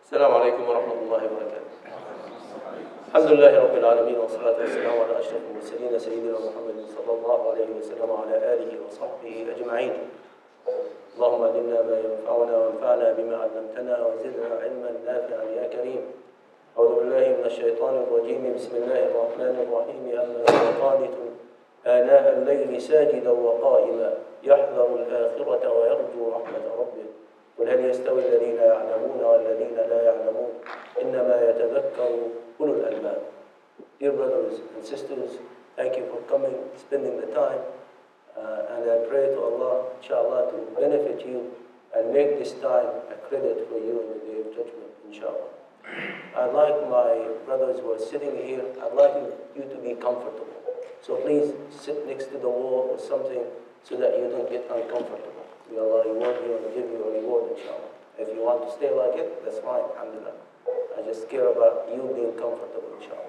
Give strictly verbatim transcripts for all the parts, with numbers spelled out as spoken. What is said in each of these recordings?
السلام عليكم ورحمة الله وبركاته. الحمد لله رب العالمين والصلاة والسلام على أشرف المرسلين سيدنا محمد صلى الله عليه وسلم وعلى آله وصحبه أجمعين. اللهم علمنا ما ينفعنا وانفعنا بما علمتنا وزدنا علما نافعا يا كريم. أعوذ بالله من الشيطان الرجيم. بسم الله الرحمن الرحيم. أما قانت آناء الليل ساجدا وقائما يحذر الآخرة ويرجو رحمة ربه قل هل يستوي الذين يعلمون والذين لا يعلمون إنما يتذكر أولو الألباب. Dear brothers and sisters, thank you for coming, spending the time, uh, and I pray to Allah, inshallah, to benefit you and make this time a credit for you in the Day of Judgment, inshallah. I'd like my brothers who are sitting here, I'd like you to be comfortable. So please sit next to the wall or something so that you don't get uncomfortable. May Allah reward you and give you a reward, inshallah. If you want to stay like it, that's fine, alhamdulillah. I just care about you being comfortable, inshallah.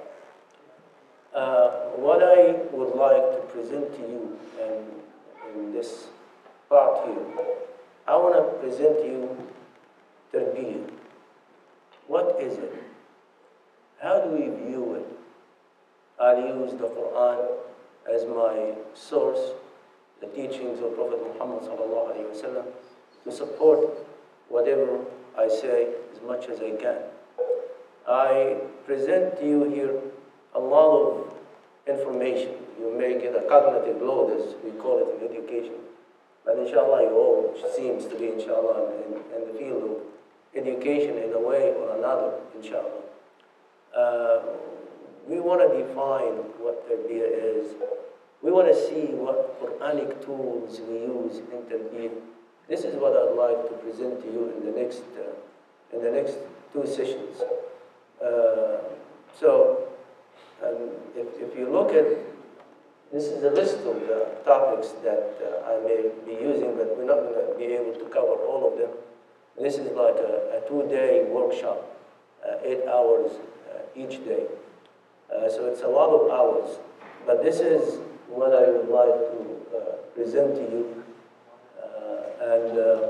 Uh, what I would like to present to you in, in this part here, I want to present to you tarbiyah. What is it? How do we view it? I'll use the Quran as my source, the teachings of Prophet Muhammad sallallahu alaihi wasallam, to support whatever I say as much as I can. I present to you here a lot of information. You may get a cognitive load, as we call it in education. But inshallah, you all seems to be, inshallah, in, in the field of education in a way or another, inshallah. Uh, we want to define what tarbiyah is. We want to see what Quranic tools we use in tarbiyah. This is what I'd like to present to you in the next, uh, in the next two sessions. Uh, so, um, if, if you look at, this is a list of the topics that uh, I may be using, but we're not going to be able to cover all of them. This is like a, a two-day workshop, uh, eight hours uh, each day. Uh, so it's a lot of hours, but this is what I would like to uh, present to you. Uh, and uh,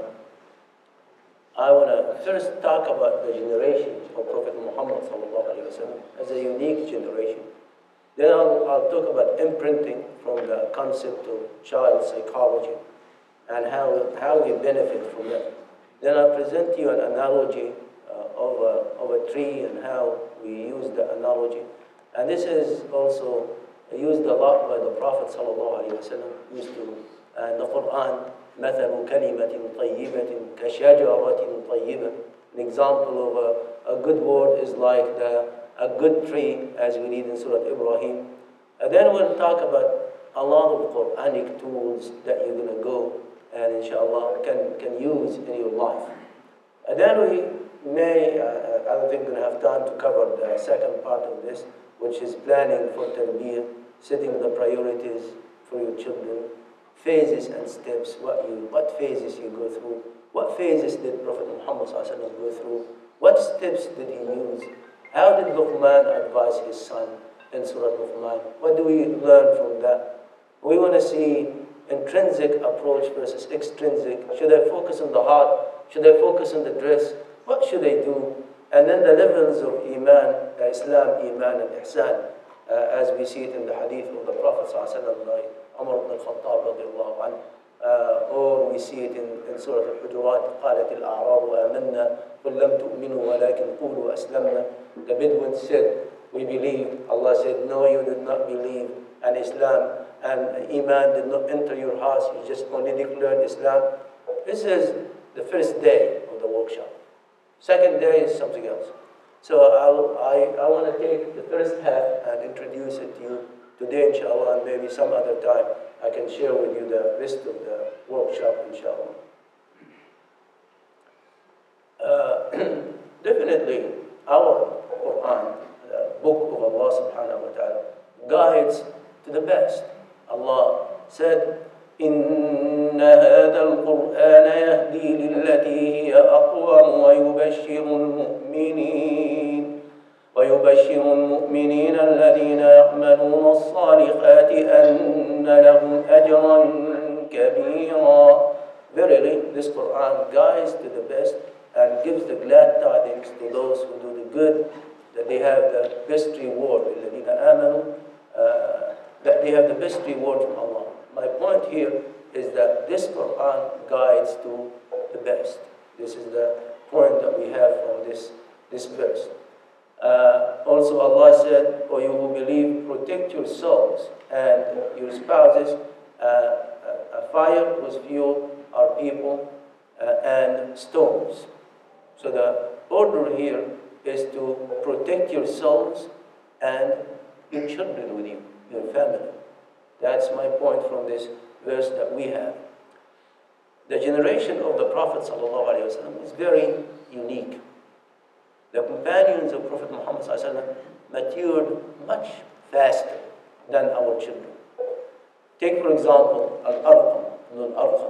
I want to first talk about the generation of Prophet Muhammad sallallahu alaihi wasallam as a unique generation. Then I'll, I'll talk about imprinting from the concept of child psychology and how, how we benefit from that. Then I'll present to you an analogy uh, of, a, of a tree and how we use the analogy. And this is also used a lot by the Prophet sallallahu alaihi wasallam. Used to uh, in the Quran, مثل كلمة طيبة كشجرة طيبة. An example of a, a good word is like the, a good tree, as we read in Surah Ibrahim. And then we'll talk about a lot of Quranic tools that you're going to go and inshallah can, can use in your life. And then we may, uh, I don't think we're going to have time to cover the second part of this, which is planning for tarbiyah, setting the priorities for your children, phases and steps, what you, what phases you go through, what phases did Prophet Muhammad sallallahu alaihi wasallam go through, what steps did he use, how did Luqman advise his son in Surah Luqman, what do we learn from that? We want to see intrinsic approach versus extrinsic. Should I focus on the heart? Should I focus on the dress? What should I do? And then the levels of Iman, Islam, Iman, and Ihsan, uh, as we see it in the hadith of the Prophet ﷺ by Umar ibn al-Khattab radiallahu anhu, uh, or we see it in, in Surah Al-Hujurat, قالت الأعراب آمنا قل لم تؤمنوا ولكن قولوا أسلمنا. The Bedouins said, we believe. Allah said, no, you did not believe. And Islam and Iman did not enter your hearts, you just only declared Islam. This is the first day of the workshop. Second day is something else. So I'll, I, I want to take the first half and introduce it to you today, inshallah, and maybe some other time I can share with you the rest of the workshop, inshallah. Uh, definitely, our Quran, the book of Allah subhanahu wa ta'ala, guides to the best. Allah said, إن هذا القرآن يهدي للتي هي أقوم ويبشر المؤمنين ويبشر المؤمنين الذين يعملون الصالحات أن لهم أجرا كبيرا. Verily, this Quran guides to the best and gives the glad tidings to those who do the good, that they have the best reward, الَّذِينَ آمَنُوا, uh, that they have the best reward from Allah. My point here is that this Quran guides to the best. This is the point that we have from this, this verse. Uh, also Allah said, O you who believe, protect yourselves and your spouses. Uh, a fire whose fuel are people uh, and stones. So the order here is to protect yourselves and your children with you, your family. That's my point from this verse that we have. The generation of the Prophet ﷺ is very unique. The companions of Prophet Muhammad ﷺ matured much faster than our children. Take, for example, Al-Arqam, Ibn Al-Arqam.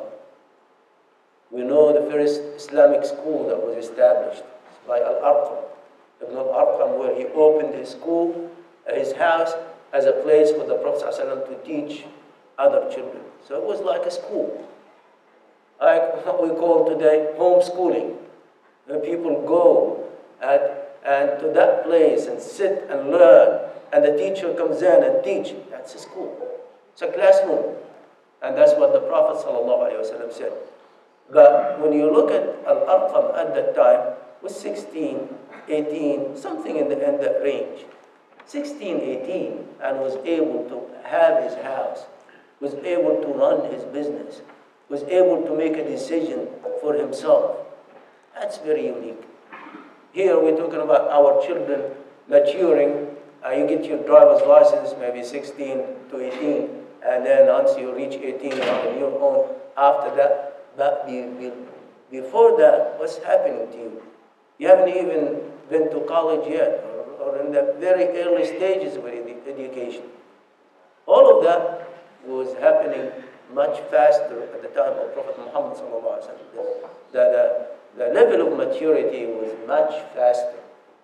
We know the first Islamic school that was established by Al-Arqam. Ibn Al-Arqam, where he opened his school, his house, as a place for the Prophet ﷺ to teach other children. So it was like a school. Like what we call today homeschooling, where people go at, and to that place and sit and learn, and the teacher comes in and teach. That's a school. It's a classroom. And that's what the Prophet ﷺ said. But when you look at Al-Arqam at that time, was sixteen, eighteen, something in, the, in that range. sixteen, eighteen, and was able to have his house, was able to run his business, was able to make a decision for himself. That's very unique. Here we're talking about our children maturing. Uh, you get your driver's license maybe sixteen to eighteen, and then once you reach eighteen, you're on your own. After that, but be, be, before that, what's happening to you? You haven't even been to college yet, or, or in the very early stages of edu education. All of that was happening much faster at the time of Prophet Muhammad sallallahu alaihi wasallam. The, the, the level of maturity was much faster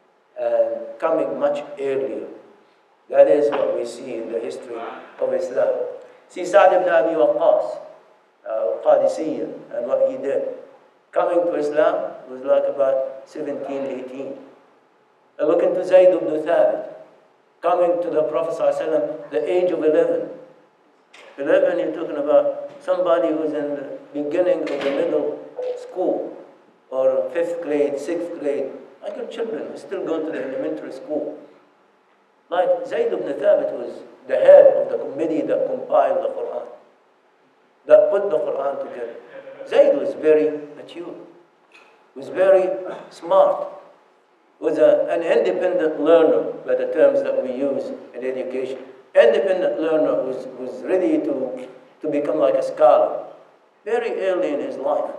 and coming much earlier. That is what we see in the history of Islam. See Sa'd ibn Abi Waqqas, uh, Qadisiyya, and what he did. Coming to Islam was like about seventeen, eighteen. And look into Zayd ibn Thabit, coming to the Prophet sallallahu alaihi wasallam, the age of eleven. eleven, you're talking about somebody who's in the beginning of the middle school, or fifth grade, sixth grade, like your children who still going to the elementary school. Like Zayd ibn Thabit was the head of the committee that compiled the Quran, that put the Quran together. Zayd was very mature, was very smart, was a, an independent learner by the terms that we use in education. Independent learner who's, who's ready to, to become like a scholar. Very early in his life,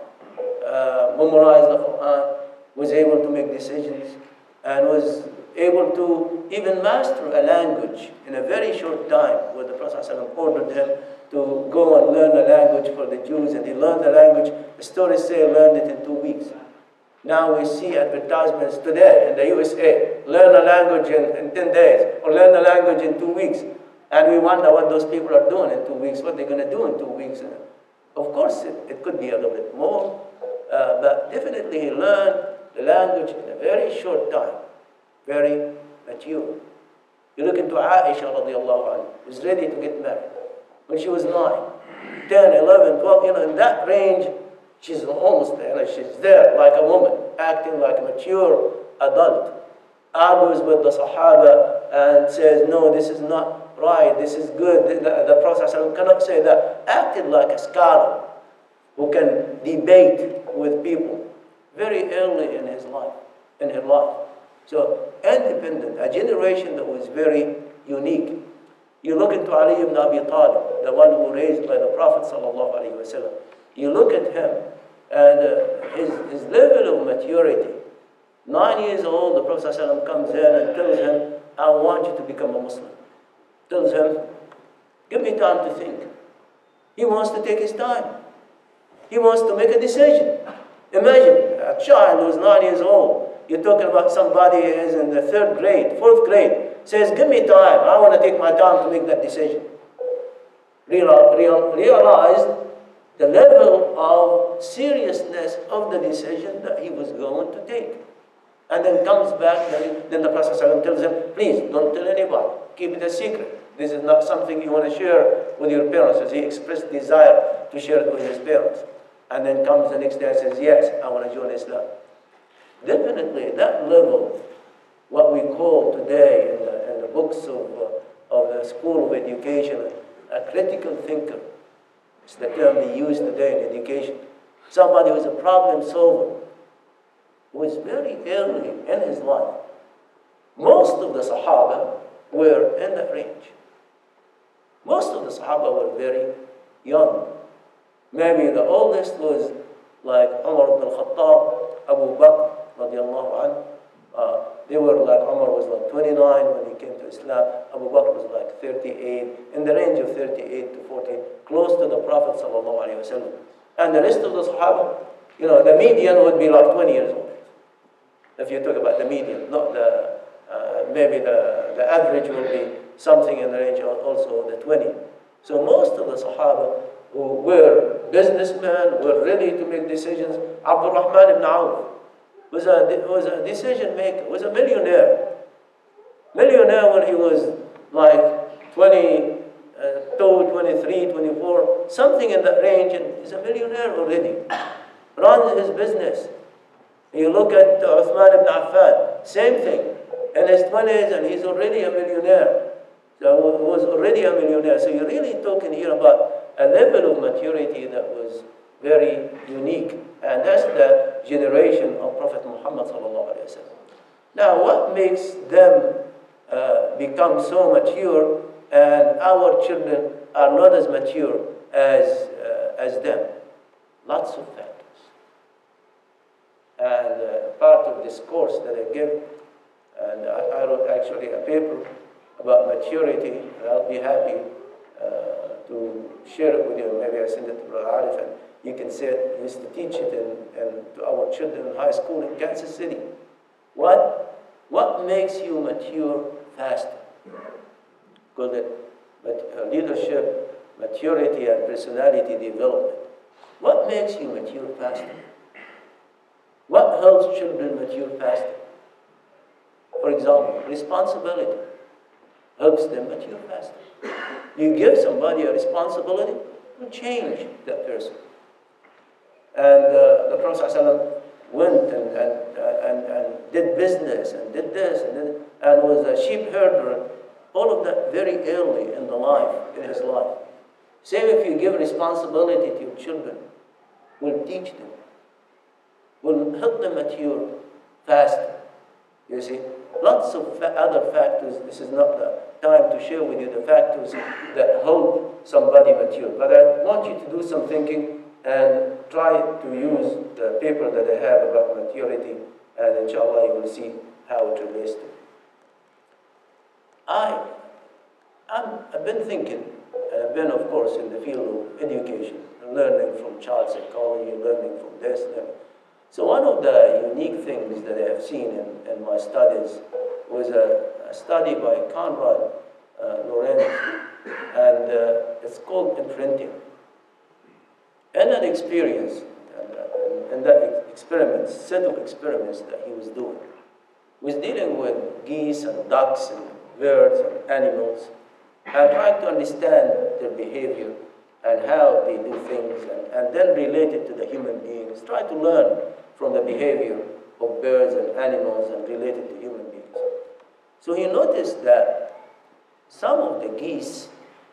uh, memorized the Quran, was able to make decisions, and was able to even master a language in a very short time, where the Prophet ﷺ ordered him to go and learn a language for the Jews, and he learned the language. The stories say he learned it in two weeks. Now we see advertisements today in the U S A, learn a language in, in ten days, or learn a language in two weeks. And we wonder what those people are doing in two weeks, what they're going to do in two weeks. Of course, it, it could be a little bit more, uh, but definitely he learned the language in a very short time, very mature. You look into Aisha radiallahu anha, who was ready to get married when she was nine, ten, eleven, twelve, you know, in that range, she's almost there, you know, she's there like a woman, acting like a mature adult, argues with the Sahaba and says, no, this is not right, this is good. The, the, the Prophet ﷺ cannot say that. Acted like a scholar who can debate with people very early in his life, in her life. So independent, a generation that was very unique. You look into Ali ibn Abi Talib, the one who was raised by the Prophet sallallahu alaihi wasallam. You look at him and uh, his, his level of maturity. Nine years old, the Prophet ﷺ comes in and tells him, I want you to become a Muslim. Tells him, give me time to think. He wants to take his time. He wants to make a decision. Imagine a child who's nine years old. You're talking about somebody who is in the third grade, fourth grade, says, give me time. I want to take my time to make that decision. Real, real, realized the level of seriousness of the decision that he was going to take. And then comes back, then, then the Prophet ﷺ tells him, please, don't tell anybody. Keep it a secret. This is not something you want to share with your parents. As he expressed desire to share it with his parents. And then comes the next day and says, yes, I want to join Islam. Definitely, that level, what we call today in the, in the books of, uh, of the School of Education, a critical thinker. It's the term they use today in education. Somebody who's a problem solver, who is very early in his life. Most of the Sahaba were in that range. Most of the Sahaba were very young. Maybe the oldest was like Umar ibn al-Khattab, Abu Bakr, radiallahu anhu. Uh, they were like, Umar was like twenty-nine when he came to Islam. Abu Bakr was like thirty-eight, in the range of thirty-eight to forty, close to the Prophet sallallahu alaihi wasallam. And the rest of the Sahaba, you know, the median would be like twenty years old. If you talk about the median, not the, uh, maybe the, the average will be something in the range of also the twenty. So most of the Sahaba who were businessmen, were ready to make decisions. Abdul Rahman ibn Auf was a, was a decision maker, was a millionaire. Millionaire when he was like twenty-two, twenty-three, twenty-four, something in that range, and he's a millionaire already. Runs his business. You look at uh, Uthman ibn Affan, same thing. In his twenties, and he's already a millionaire. So he was already a millionaire. So you're really talking here about a level of maturity that was very unique. And that's the generation of Prophet Muhammad sallallahu alaihi wasallam. Now, what makes them uh, become so mature and our children are not as mature as, uh, as them? Lots of factors. And uh, part of this course that I give, and I, I wrote actually a paper about maturity, and I'll be happy uh, to share it with you. Maybe I send it to Brother Arif, and you can say it, used to teach it in, in, to our children in high school in Kansas City. What, what makes you mature faster? Call it uh, leadership, maturity, and personality development. What makes you mature faster? What helps children mature faster? For example, responsibility helps them mature faster. You give somebody a responsibility, you change that person. And uh, the Prophet ﷺ went and, and, uh, and, and did business and did this and, did, and was a sheep herder, all of that very early in the life, in his life. Same if you give responsibility to your children, will teach them, will help them mature faster. You see, lots of fa other factors. This is not the time to share with you the factors that help somebody mature. But I want you to do some thinking and try to use the paper that I have about maturity, and inshallah you will see how it relates to it. I, I'm, I've been thinking, and I've been, of course, in the field of education, learning from child psychology, learning from this, learning. So one of the unique things that I have seen in, in my studies was a, a study by Konrad uh, Lorenz, and uh, it's called imprinting. And an experience, and, uh, and that experiment, set of experiments that he was doing, was dealing with geese and ducks and birds and animals, and trying to understand their behavior and how they do things, and, and then relate it to the human beings, try to learn from the behavior of birds and animals and relate it to human beings. So he noticed that some of the geese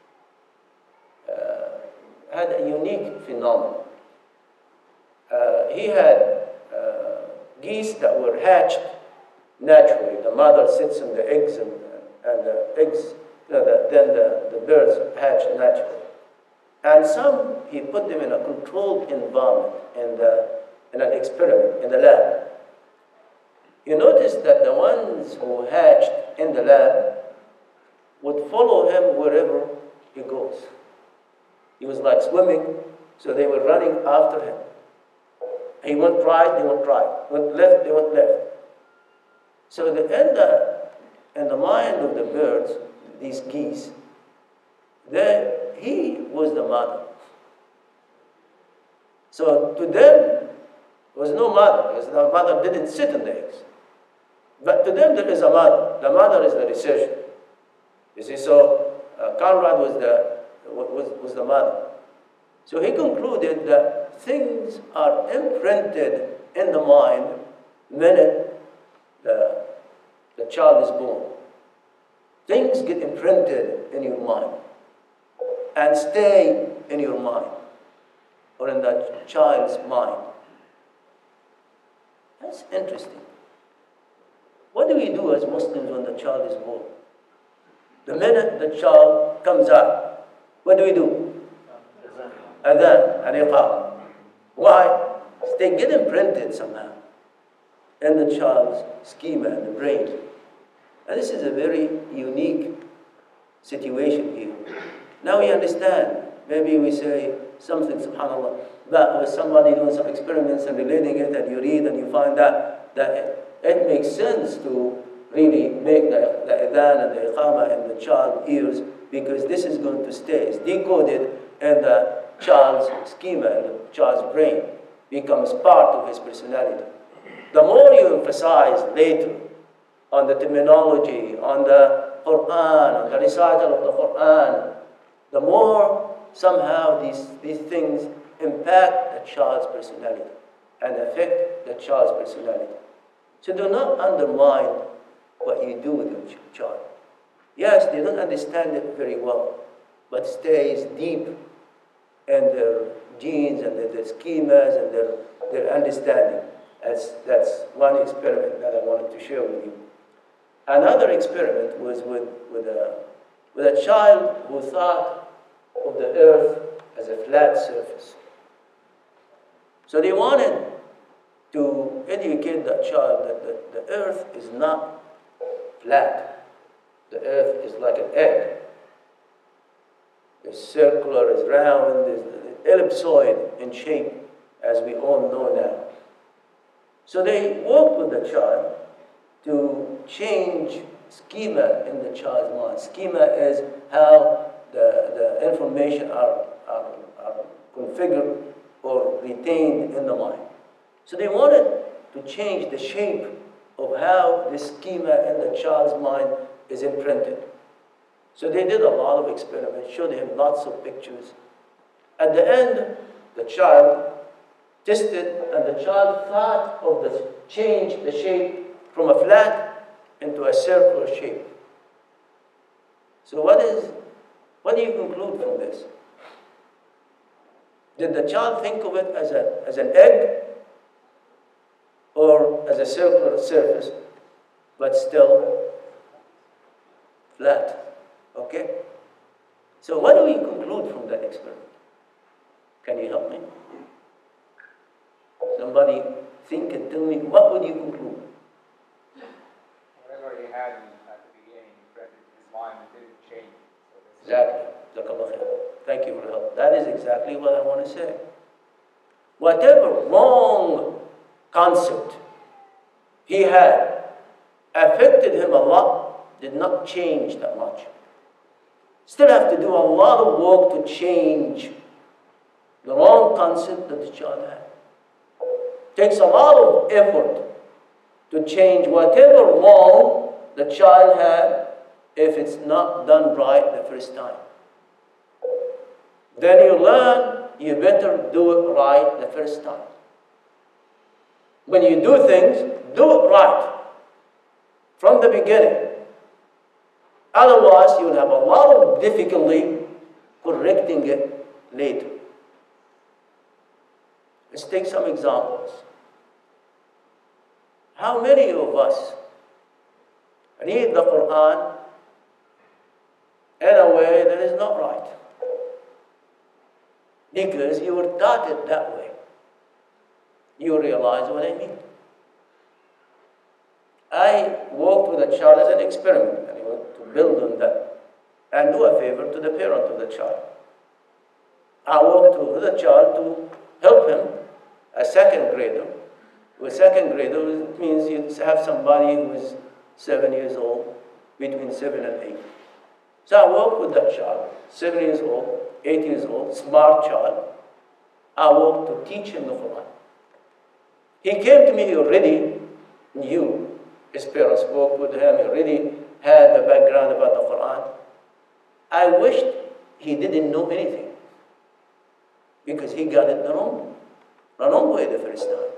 uh, had a unique phenomenon. Uh, he had uh, geese that were hatched naturally. The mother sits on the eggs, and, and the eggs, no, the, then the, the birds hatch naturally. And some, he put them in a controlled environment in, the, in an experiment, in the lab. You notice that the ones who hatched in the lab would follow him wherever he goes. He was like swimming, so they were running after him. He went right, they went right. Went left, they went left. So the, in, the, in the mind of the birds, these geese, they, he was the mother. So to them, there was no mother, because the mother didn't sit in the eggs. But to them, there is a mother. The mother is the researcher. You see, so uh, Conrad was the, was, was the mother. So he concluded that things are imprinted in the mind the minute the, the child is born. Things get imprinted in your mind and stay in your mind or in that child's mind. That's interesting. What do we do as Muslims when the child is born? The minute the child comes out, what do we do? Adhan and iqam. Why? They get imprinted somehow in the child's schema and the brain. And this is a very unique situation here. Now we understand. Maybe we say something, subhanAllah, but with somebody doing some experiments and relating it, and you read and you find out that it, it makes sense to really make the, the adhan and the iqamah in the child's ears, because this is going to stay. It's decoded in the child's schema, in the child's brain, becomes part of his personality. The more you emphasize later on the terminology, on the Quran, on the recital of the Quran, the more somehow these, these things impact the child's personality and affect the child's personality. So do not undermine what you do with your child. Yes, they don't understand it very well, but stays deep in their genes and their, their schemas and their, their understanding. That's, that's one experiment that I wanted to share with you. Another experiment was with, with, a, with a child who thought of the earth as a flat surface. So they wanted to educate that child that the, the earth is not flat. The earth is like an egg. It's circular, it's round, it's ellipsoid in shape, as we all know now. So they worked with the child to change schema in the child's mind. Schema is how the, the information are, are, are configured or retained in the mind. So they wanted to change the shape of how the schema in the child's mind is imprinted. So they did a lot of experiments, showed him lots of pictures. At the end, the child tested, and the child thought of the change, the shape from a flat into a circular shape. So what is, what do you conclude from this? Did the child think of it as, a, as an egg or as a circular surface, but still flat? Okay? So what do we conclude from that experiment? Can you help me? Somebody think and tell me, what would you conclude? Whatever he had at the beginning, his mind didn't change. So Exactly. Thank you for the help. That is exactly what I want to say. Whatever wrong concept he had affected him a lot, did not change that much. Still have to do a lot of work to change the wrong concept that the child had. Takes a lot of effort to change whatever wrong the child had if it's not done right the first time. Then you learn you better do it right the first time. When you do things, do it right from the beginning. Otherwise, you will have a lot of difficulty correcting it later. Let's take some examples. How many of us read the Quran in a way that is not right? Because you were taught it that way. You realize what I mean. I worked with a child as an experiment, and I want to build on that and do a favor to the parent of the child. I worked with the child to help him, a second grader. With second grader, it means you have somebody who is seven years old, between seven and eight. So I worked with that child, seven years old, eight years old, smart child. I worked to teach him the Quran. He came to me, he already knew. His parents spoke with him, he already had the background about the Quran. I wished he didn't know anything, because he got it the wrong, the wrong way the first time.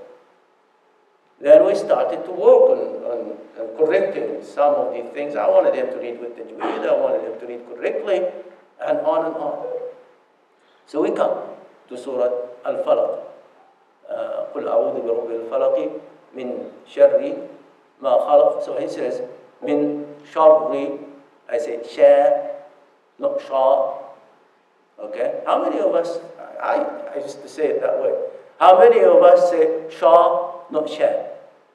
Then we started to work on, on, on correcting some of these things. I wanted him to read with tajweed, I wanted him to read correctly, and on and on. So we come to Surah Al-Falaq. قُلْ أَعُوذُ بِرَبِّ الْفَلَقِ مِنْ شَرِّ مَا خَلَقَ. So he says, مِنْ شَرِّ, I say sha, not sha. Okay? How many of us, I, I used to say it that way. How many of us say sha, not sha?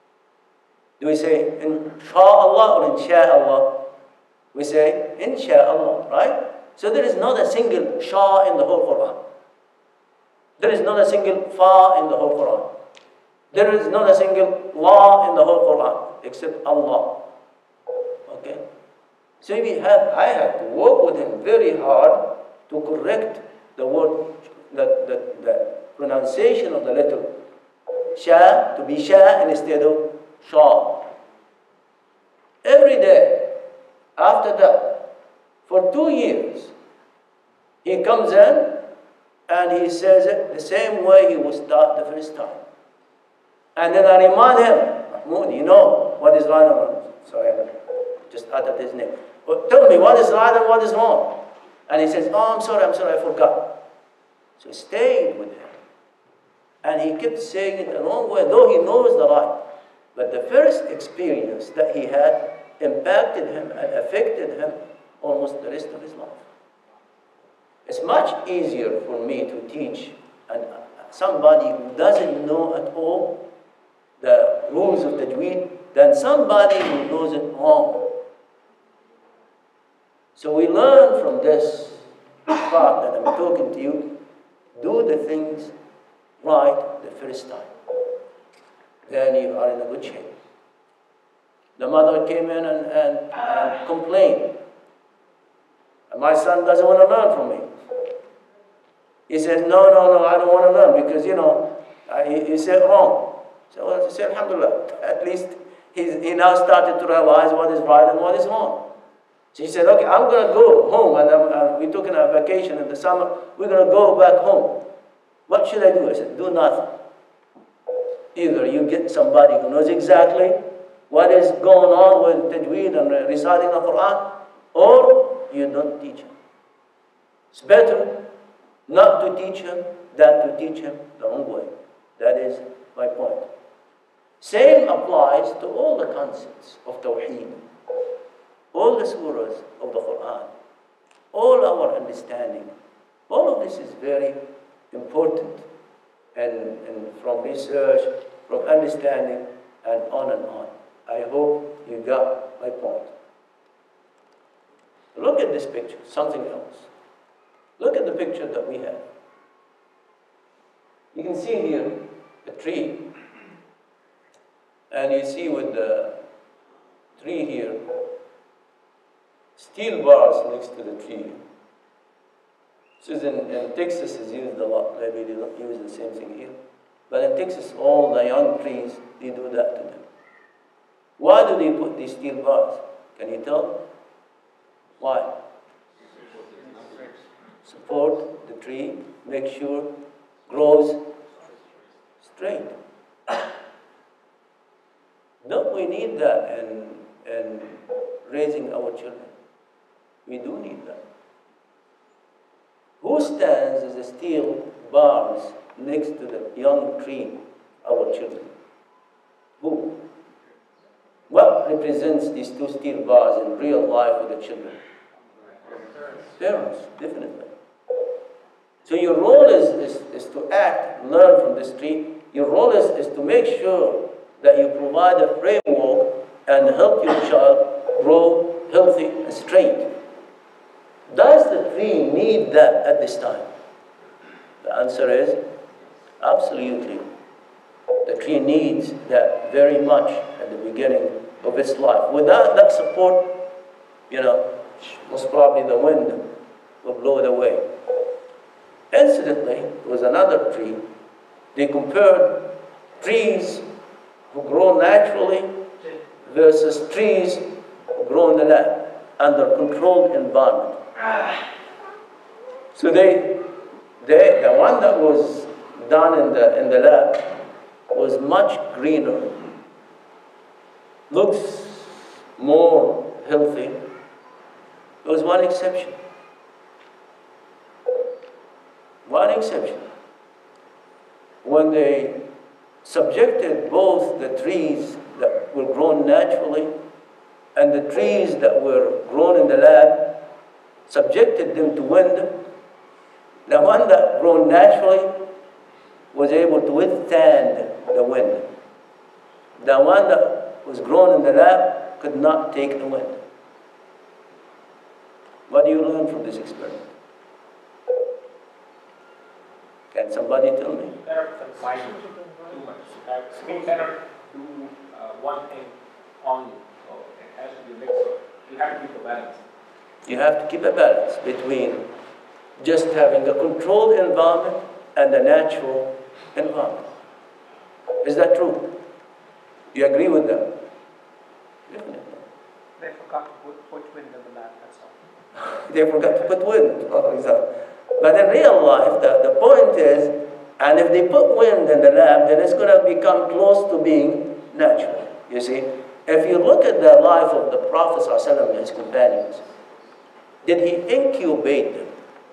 Do we say in sha Allah or in sha Allah? We say in sha Allah, right? So there is not a single sha in the whole Quran. There is not a single fa in the whole Quran. There is not a single la in the whole Quran except Allah. Okay? So we have, I had to work with him very hard to correct the word, the, the, the pronunciation of the letter sha, to be sha instead of sha. Every day, after that, for two years, he comes in and he says it the same way he was taught the first time. And then I remind him, Mahmoud, you know what is right and wrong. Sorry, I just uttered his name. But tell me what is right and what is wrong. And he says, oh, I'm sorry, I'm sorry, I forgot. So I stayed with him. And he kept saying it the wrong way, though he knows the right. But the first experience that he had impacted him and affected him almost the rest of his life. It's much easier for me to teach and somebody who doesn't know at all the rules of tajweed than somebody who knows it wrong. So we learn from this part that I'm talking to you, do the things right the first time. Then you are in a good shape. The mother came in and, and, and complained. My son doesn't want to learn from me. He says, no, no, no, I don't want to learn because, you know, uh, he, he said wrong. So I said, alhamdulillah, at least he's, he now started to realize what is right and what is wrong. So he said, okay, I'm going to go home, and I'm, uh, we took a vacation in the summer. We're going to go back home. What should I do? I said, do nothing. Either you get somebody who knows exactly what is going on with tajweed and reciting the Quran, or you don't teach him. It's better not to teach him than to teach him the wrong way. That is my point. Same applies to all the concepts of Tawheed, all the surahs of the Quran, all our understanding. All of this is very important, and, and from research, from understanding, and on and on. I hope you got my point. Look at this picture, something else. Look at the picture that we have. You can see here a tree, and you see with the tree here, steel bars next to the tree. This is in, in Texas is used a lot, maybe they don't use the same thing here. But in Texas, all the young trees, they do that to them. Why do they put these steel bars? Can you tell? Why? Support the tree, make sure grows straight. Don't we need that in, in raising our children? We do need that. Who stands as the steel bars next to the young tree, our children? Who? What represents these two steel bars in real life with the children? Parents, definitely. So your role is, is, is to act, learn from this tree. Your role is, is to make sure that you provide a framework and help your child grow healthy and straight. Does the tree need that at this time? The answer is absolutely. The tree needs that very much at the beginning of its life. Without that support, you know, most probably the wind will blow it away. Incidentally, coincidentally, with another tree, they compared trees who grow naturally versus trees who grow in the lab under controlled environment. So they, they, the one that was done in the, in the lab was much greener, looks more healthy. There was one exception. One exception. When they subjected both the trees that were grown naturally and the trees that were grown in the lab, subjected them to wind, the one that grown naturally was able to withstand the wind. The one that was grown in the lab could not take the wind. What do you learn from this experiment? Can somebody tell me? Better combine too much. Uh, We cannot do uh, one thing only. So it has to be mixed. You have to keep a balance. You have to keep a balance between just having a controlled environment and a natural environment. Is that true? You agree with them? Definitely. They forgot to put, put wind in the lab, that's all. They forgot to put wind. Oh, exactly. But in real life, the, the point is, and if they put wind in the lab, then it's going to become close to being natural. You see? If you look at the life of the Prophet ﷺ and his companions, did he incubate them?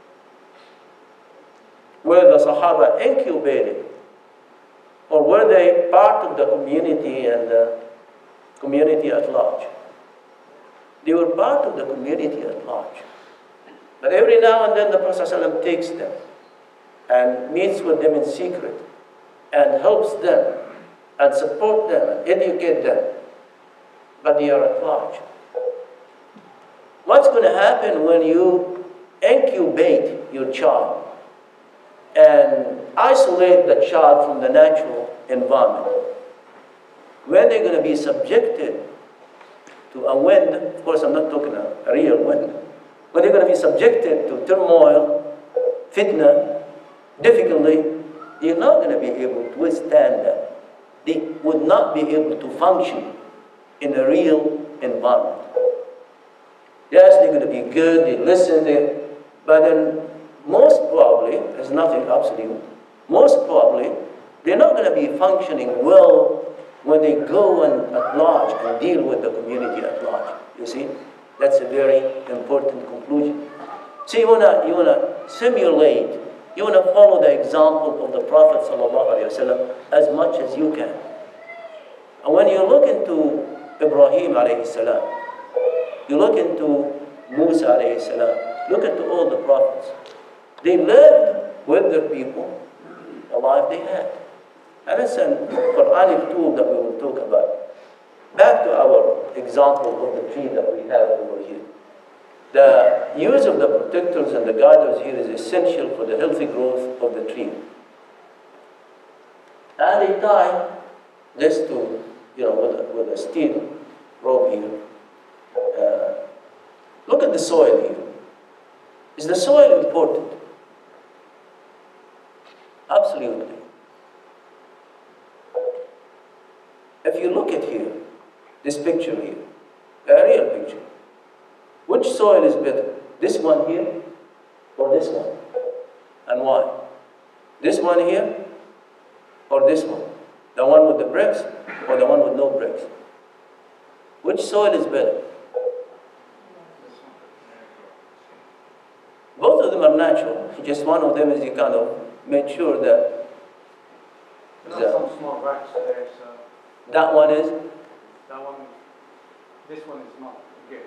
Were the Sahaba incubated? Or were they part of the community and the community at large? They were part of the community at large. But every now and then the Prophet ﷺ takes them and meets with them in secret and helps them and support them and educate them. But they are at large. What's going to happen when you incubate your child and isolate the child from the natural environment? When they're going to be subjected to a wind, of course I'm not talking a, a real wind, when they're going to be subjected to turmoil, fitna, difficulty, they're not going to be able to withstand that. They would not be able to function in a real environment. Yes, they're going to be good, they listen, they, but then most probably, there's nothing absolute, most probably, they're not going to be functioning well when they go and at large and deal with the community at large. You see? That's a very important conclusion. So you wanna you wanna simulate, you wanna follow the example of the Prophet ﷺ as much as you can. And when you look into Ibrahim alayhi salam, you look into Musa alayhi salam, look into all the prophets. They lived with their people the life they had. And it's a Quranic tool that we will talk about. Back to our example of the tree that we have over here. The use of the protectors and the guiders here is essential for the healthy growth of the tree. And they tie this to, you know, with a, with a steel rope here. Uh, look at the soil here. Is the soil important? Absolutely. If you look at here, this picture here, a real picture, which soil is better? This one here or this one? And why? This one here or this one? The one with the bricks or the one with no bricks? Which soil is better? Both of them are natural. Just one of them is you kind of made sure that There are some small rocks there, so that one is. that one, this one is not good.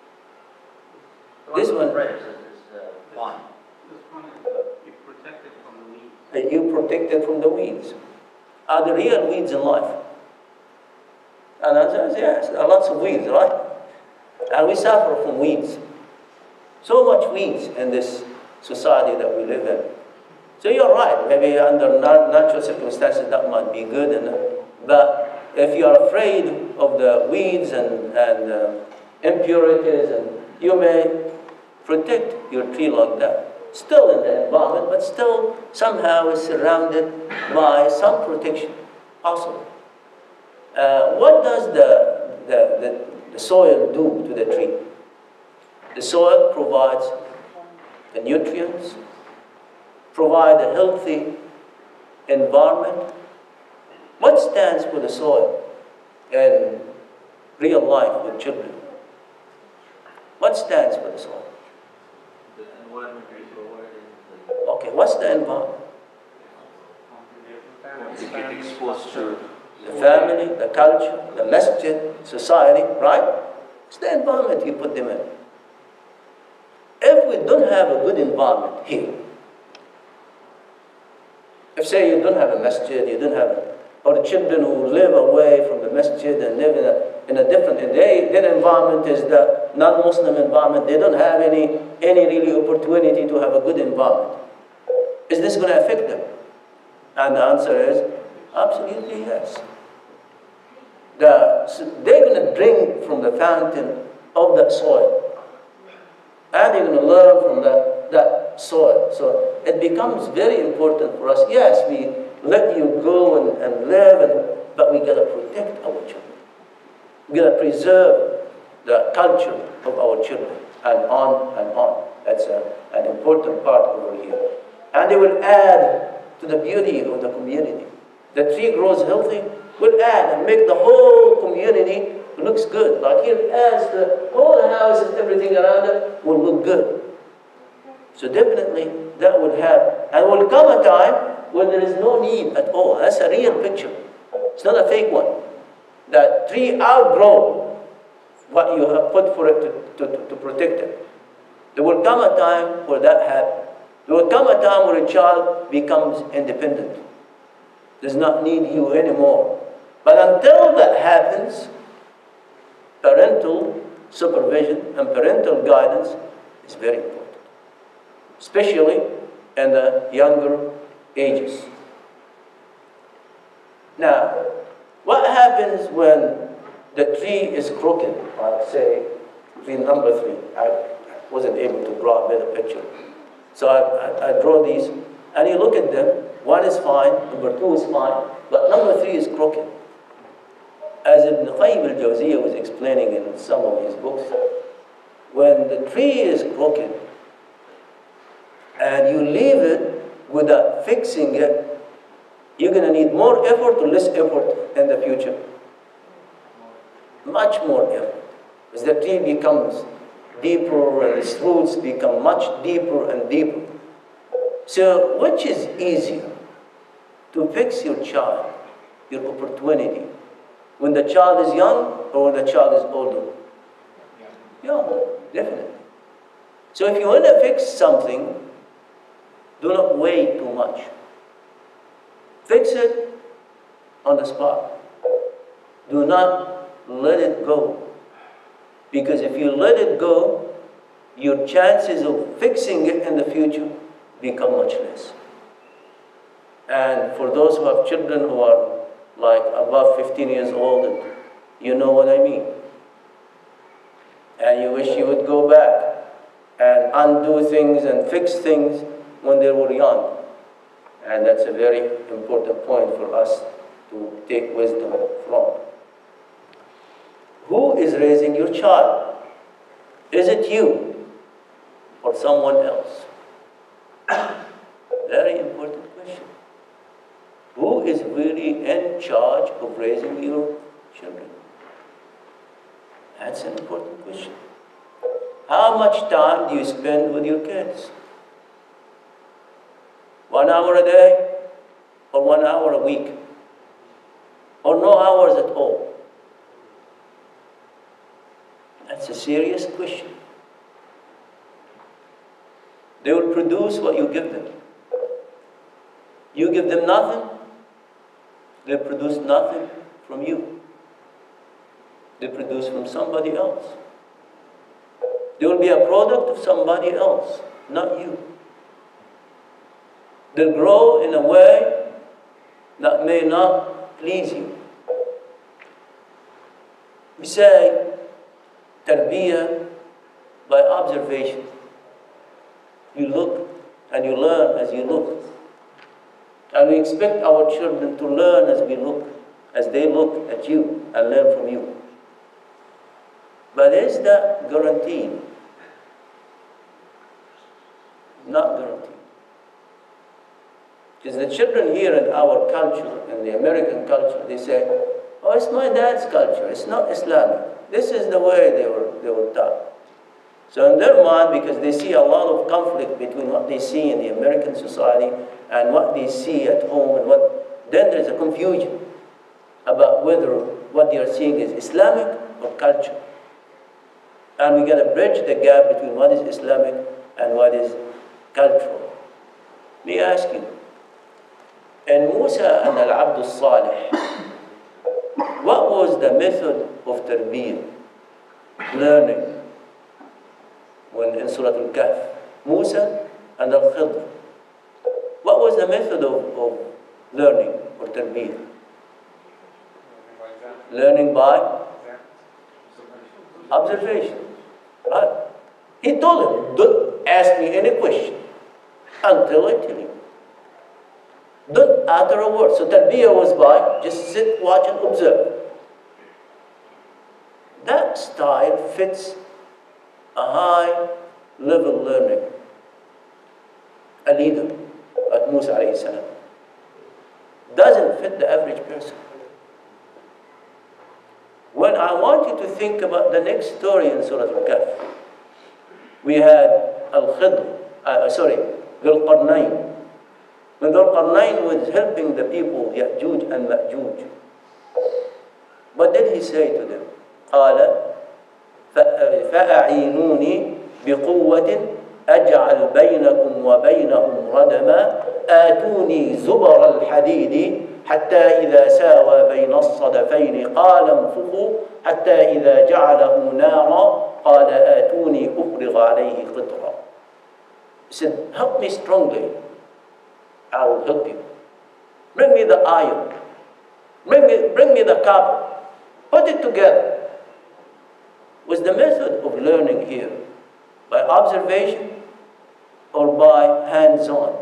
This one, Right, is, is uh, fine. This one is, uh, you protect it from the weeds. and you protected from the weeds. Are there real weeds in life? And I said, yes, there are lots of weeds, right? And we suffer from weeds. So much weeds in this society that we live in. So you're right, maybe under natural circumstances that might be good, enough. But if you're afraid of the weeds and, and uh, impurities, and you may protect your tree like that. still in the environment, but still somehow is surrounded by some protection, possible. Uh, what does the, the, the, the soil do to the tree? The soil provides the nutrients, provide a healthy environment. What stands for the soil in real life with children? What stands for the soil? The environment we provide Okay, what's the environment? is the, you get exposed to The family, the culture, the masjid, society, right? It's the environment you put them in. If we don't have a good environment here, if say you don't have a masjid, you don't have a, or the children who live away from the masjid and live in a, in a different, and they, their environment is the non-Muslim environment, they don't have any, any really opportunity to have a good environment. Is this going to affect them? And the answer is, absolutely yes. The, so they're going to drink from the fountain of that soil. And they're going to learn from that, that soil. So it becomes very important for us. Yes, we let you go and, and live, and, but we got to protect our children. We got to preserve the culture of our children, and on and on. That's a, an important part over here. And they will add to the beauty of the community. The tree grows healthy, will add and make the whole community looks good. Like here, as the whole house and everything around it will look good. So definitely that would have, and will come a time when there is no need at all. That's a real picture. It's not a fake one. That tree outgrow what you have put for it to, to, to protect it. There will come a time where that happens. There will come a time where a child becomes independent. Does not need you anymore. But until that happens, parental supervision and parental guidance is very important, especially in the younger ages. Now, what happens when the tree is crooked? Like say, tree number three. I wasn't able to draw a better picture. So I, I, I draw these, and you look at them. One is fine, number two is fine, but number three is crooked. As Ibn Qayyim al-Jawziyah was explaining in some of his books, when the tree is crooked and you leave it without fixing it, you're going to need more effort or less effort in the future? Much more effort. As the tree becomes deeper and its roots become much deeper and deeper. So which is easier? To fix your child, your opportunity, when the child is young or when the child is older? Young, definitely. So if you want to fix something, do not wait too much. Fix it on the spot. Do not let it go. Because if you let it go, your chances of fixing it in the future become much less. And for those who have children who are like above fifteen years old, you know what I mean. And you wish you would go back and undo things and fix things when they were young. And that's a very important point for us to take wisdom from. Who is raising your child? Is it you or someone else? Very important question. Who is really in charge of raising your children? That's an important question. How much time do you spend with your kids? One hour a day or one hour a week? Or no hours at all? That's a serious question. They will produce what you give them. You give them nothing, they produce nothing from you. They produce from somebody else. They will be a product of somebody else, not you. They'll grow in a way that may not please you. We say tarbiyah by observation. You look and you learn as you look. And we expect our children to learn as we look, as they look at you and learn from you. But is that guaranteed? Not guaranteed. Because the children here in our culture, in the American culture, they say, oh, it's my dad's culture, it's not Islamic. This is the way they were, they were taught. So in their mind, because they see a lot of conflict between what they see in the American society and what they see at home, and what, then there's a confusion about whether what they are seeing is Islamic or culture. And we got to bridge the gap between what is Islamic and what is cultural. Let me ask you, in Musa and Al-Abd al-Salih, what was the method of tarbiyah, learning, when in Surah Al-Kahf? Musa and Al-Khidr. What was the method of, of learning or tarbiyah? Learning by observation. Right? He told him, don't ask me any question until I tell you. Don't utter a word. So tarbiyah was by just sit, watch, and observe. That style fits a high level learning. A leader like Musa alayhi salam doesn't fit the average person. When I want you to think about the next story in Surah Al-Kahf, we had Al-Khidr, uh, sorry, Dhul-Qarnayn. When Dhul-Qarnayn was helping the people, Ya'juj and Ma'juj, what did he say to them? قال فأعينوني بقوة أجعل بينكم وبينهم ردما آتوني زبر الحديد حتى إذا ساوى بين الصدفين قال انفخوا حتى إذا جعله نارا قال آتوني أفرغ عليه قطرا. He said, help me strongly, I will help you. Bring me the iron, bring me, bring me the copper, put it together. Was the method of learning here by observation or by hands-on?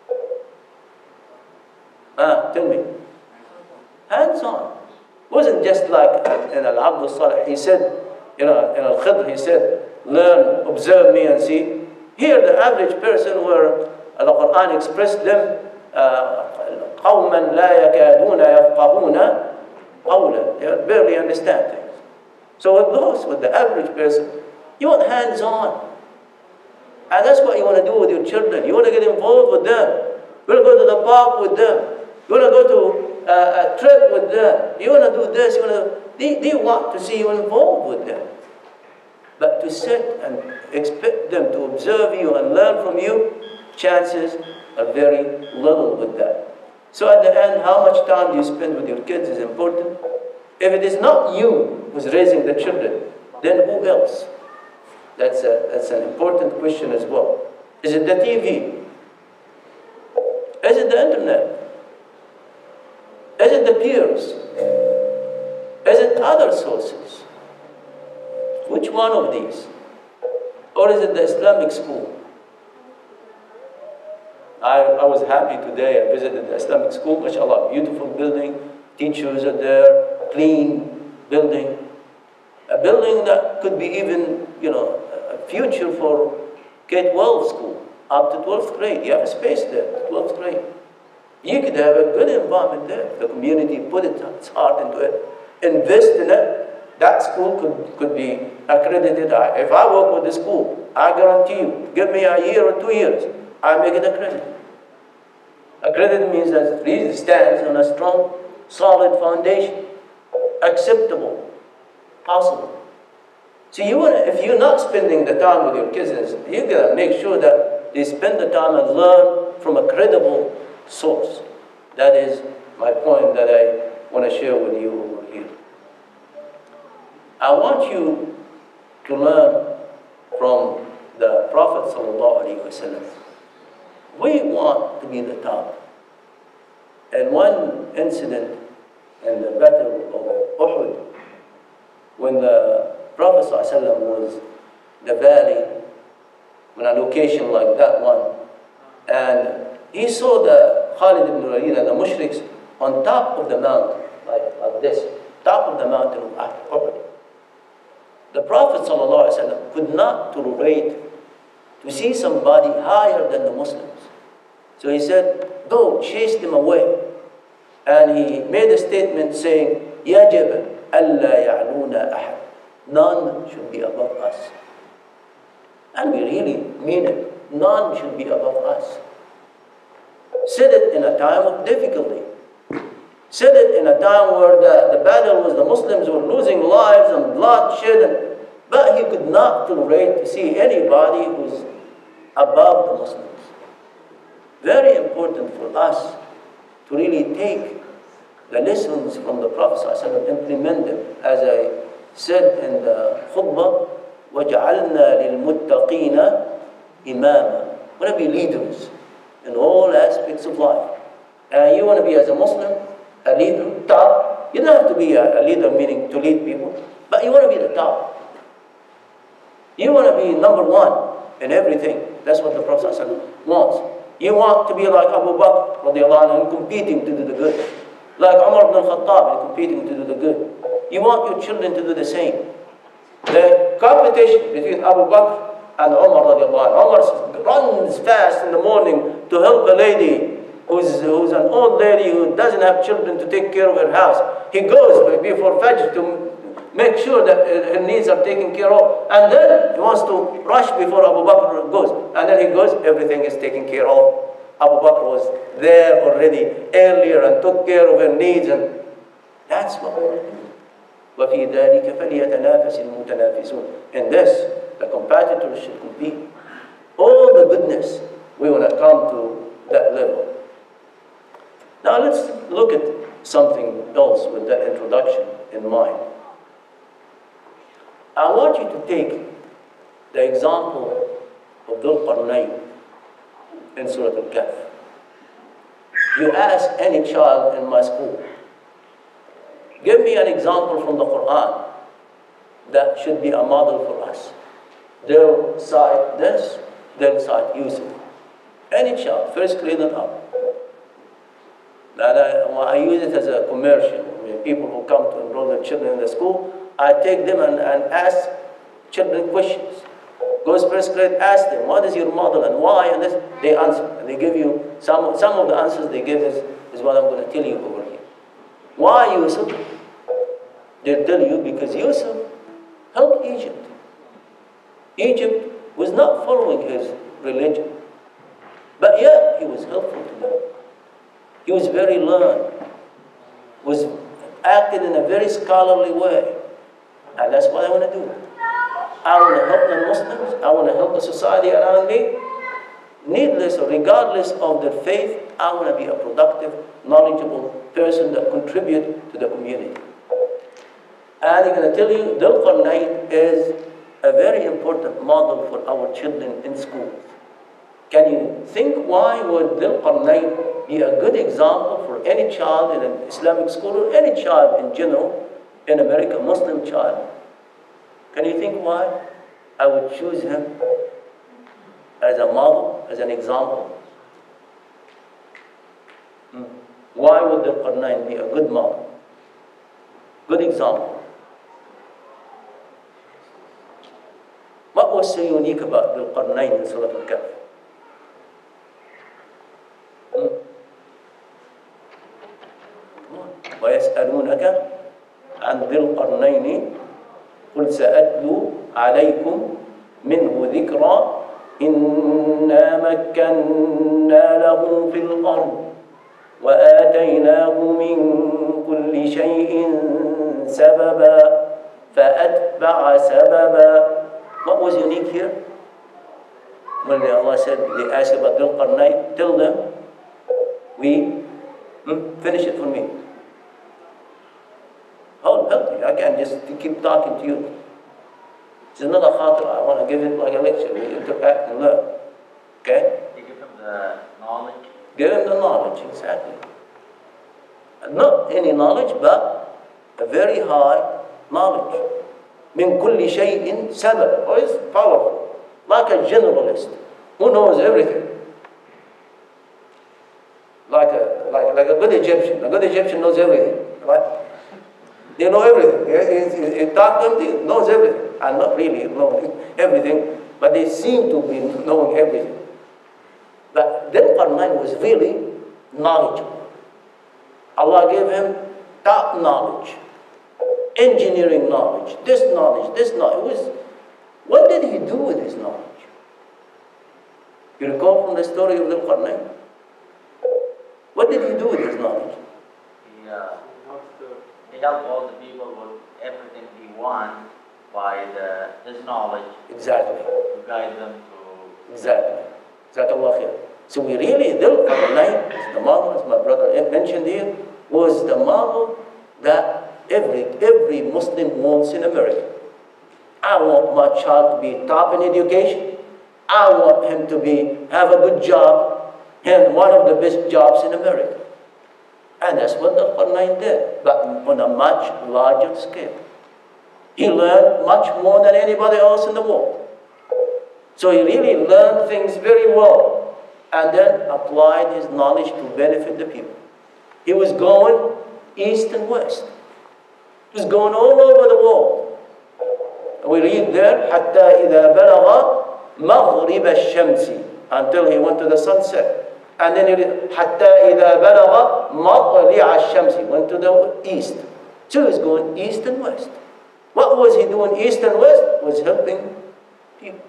Ah, tell me. Hands-on. Wasn't just like in Al-Abd al-Salih. He said, you know, in Al-Khidr, he said, learn, observe me and see. Here, the average person, where the Quran expressed them, قَوْمًا لَا يَكَادُونَ يَفْقَهُونَ قَوْلًا. They barely understand things. So with those, with the average person, you want hands-on. And that's what you want to do with your children. You want to get involved with them. You want to go to the park with them. You want to go to uh, a trip with them. You want to do this. You want to, they, they want to see you involved with them. But to sit and expect them to observe you and learn from you, chances are very little with that. So at the end, how much time do you spend with your kids is important. If it is not you who's raising the children, then who else? That's, a, that's an important question as well. Is it the T V? Is it the internet? Is it the peers? Is it other sources? Which one of these? Or is it the Islamic school? I, I was happy today. I visited the Islamic school, mashallah, beautiful building, teachers are there, clean building. A building that could be even, you know, a future for K twelve school, up to twelfth grade. You have a space there, twelfth grade. You could have a good environment there. The community put its heart into it, invest in it. That school could, could be accredited. If I work with the school, I guarantee you, give me a year or two years, I make it accredited. Accredited means that it really stands on a strong, solid foundation, acceptable, possible. So you want to, if you're not spending the time with your kids, you gotta make sure that they spend the time and learn from a credible source. That is my point that I want to share with you over here. I want you to learn from the Prophet sallallahu alaihi wasallam. We want to be the top. And one incident in the Battle of Uhud, when the Prophet ﷺ was in the valley, in a location like that one, And he saw the Khalid ibn Walid and the mushriks on top of the mountain, like, like this, top of the mountain of Uhud. The Prophet ﷺ could not tolerate to see somebody higher than the Muslims. So he said, go, chase them away. And he made a statement saying, Ya Jabal, alla ya'luna ahad. None should be above us. And we really mean it. None should be above us. Said it in a time of difficulty. Said it in a time where the, the battle was the Muslims were losing lives and bloodshed, and, but he could not tolerate to see anybody who's above the Muslims. Very important for us to really take the lessons from the Prophet ﷺ, implement them. As I said in the khutbah, وَجَعَلْنَا لِلْمُتَّقِينَ إِمَامًا. We want to be leaders in all aspects of life. And you want to be, as a Muslim, a leader, top. You don't have to be a, a leader, meaning to lead people, but you want to be the top. You want to be number one in everything. That's what the Prophet ﷺ wants. You want to be like Abu Bakr radiallahu anhu, and competing to do the good. Like Umar ibn al-Khattab, and competing to do the good. You want your children to do the same. The competition between Abu Bakr and Umar radiallahu anhu. Umar runs fast in the morning to help a lady who's, who's an old lady who doesn't have children to take care of her house. He goes before Fajr to make sure that her needs are taken care of. And then he wants to rush before Abu Bakr goes. And then he goes, everything is taken care of. Abu Bakr was there already earlier and took care of her needs. And that's what we want to do. وَفِي ذَلِكَ فَلْيَتَنَافَسِ الْمُتَنَافِسُونَ. In this, the competitors should compete. All the goodness, we want to come to that level. Now let's look at something else with that introduction in mind. I want you to take the example of Dhul Qarnayn in Surah Al-Kahf. You ask any child in my school, give me an example from the Quran that should be a model for us. They'll cite this, they'll cite Yusuf. Any child, first grade and up. And I, I use it as a commercial. I mean, people who come to enroll their children in the school, I take them and, and ask children questions. Goes first grade, ask them, what is your model and why? And this, they answer. And they give you, some, some of the answers they give is, is what I'm going to tell you over here. Why Yusuf? They'll tell you because Yusuf helped Egypt. Egypt was not following his religion. But yet, he was helpful to them. He was very learned. Was acted in a very scholarly way. And that's what I want to do. I want to help the Muslims. I want to help the society around me. Needless or regardless of their faith, I want to be a productive, knowledgeable person that contributes to the community. And I'm going to tell you, Dhul Qarnayn is a very important model for our children in schools. Can you think why would Dhul Qarnayn be a good example for any child in an Islamic school or any child in general in America, Muslim child? Can you think why I would choose him as a model, as an example? Hmm. Why would Dhul Qarnayn be a good model? Good example. What was so unique about Dhul Qarnayn in Surah Al-Kahf? وَيَسْأَلُونَكَ عَنْ ذِي الْقَرْنَيْنِ قُلْ سَأَتْلُو عَلَيْكُمْ مِنْهُ ذِكْرًا إِنَّا مَكَّنَّا لَهُ فِي الْأَرْضِ وَآتَيْنَاهُ مِنْ كُلِّ شَيْءٍ سَبَبًا فَأَتْبَعَ سَبَبًا. What was unique here? When Allah said, they asked about Dhul Qarnayn, tell them, we, hmm, finish it for me. Hold, help me. I can't just keep talking to you. It's another khatra. I want to give it like a lecture. We interact and learn. Okay? You give them the knowledge. Give him the knowledge, exactly. Not any knowledge, but a very high knowledge. Min kulli shay'in sabab. Oh, it's powerful. Like a generalist who knows everything. like, like a good Egyptian. A good Egyptian knows everything, right? They know everything. You talk to them, they knows everything. And not really knowing everything, but they seem to be knowing everything. But Dhul Qarnayn was really knowledgeable. Allah gave him top knowledge, engineering knowledge, this knowledge, this knowledge. It was, what did he do with his knowledge? You recall from the story of Dhul Qarnayn? What did he do with his knowledge? He, uh, he helped all the people with everything he won by the, his knowledge. Exactly. To guide them to... Exactly. Jazakallah khair. So we really, Dhul Qarnayn, as the model, as my brother mentioned here, was the model that every, every Muslim wants in America. I want my child to be top in education. I want him to be, have a good job, and one of the best jobs in America. And that's what Dhul Qarnayn did, but on a much larger scale. He learned much more than anybody else in the world. So he really learned things very well, and then applied his knowledge to benefit the people. He was going east and west. He was going all over the world. We read there, حتى إذا بلغ مغرب الشمس, until he went to the sunset. And then he read, حتى إذا بلغ مطلع الشمس, he went to the east. So he was going east and west. What was he doing east and west? Was helping people.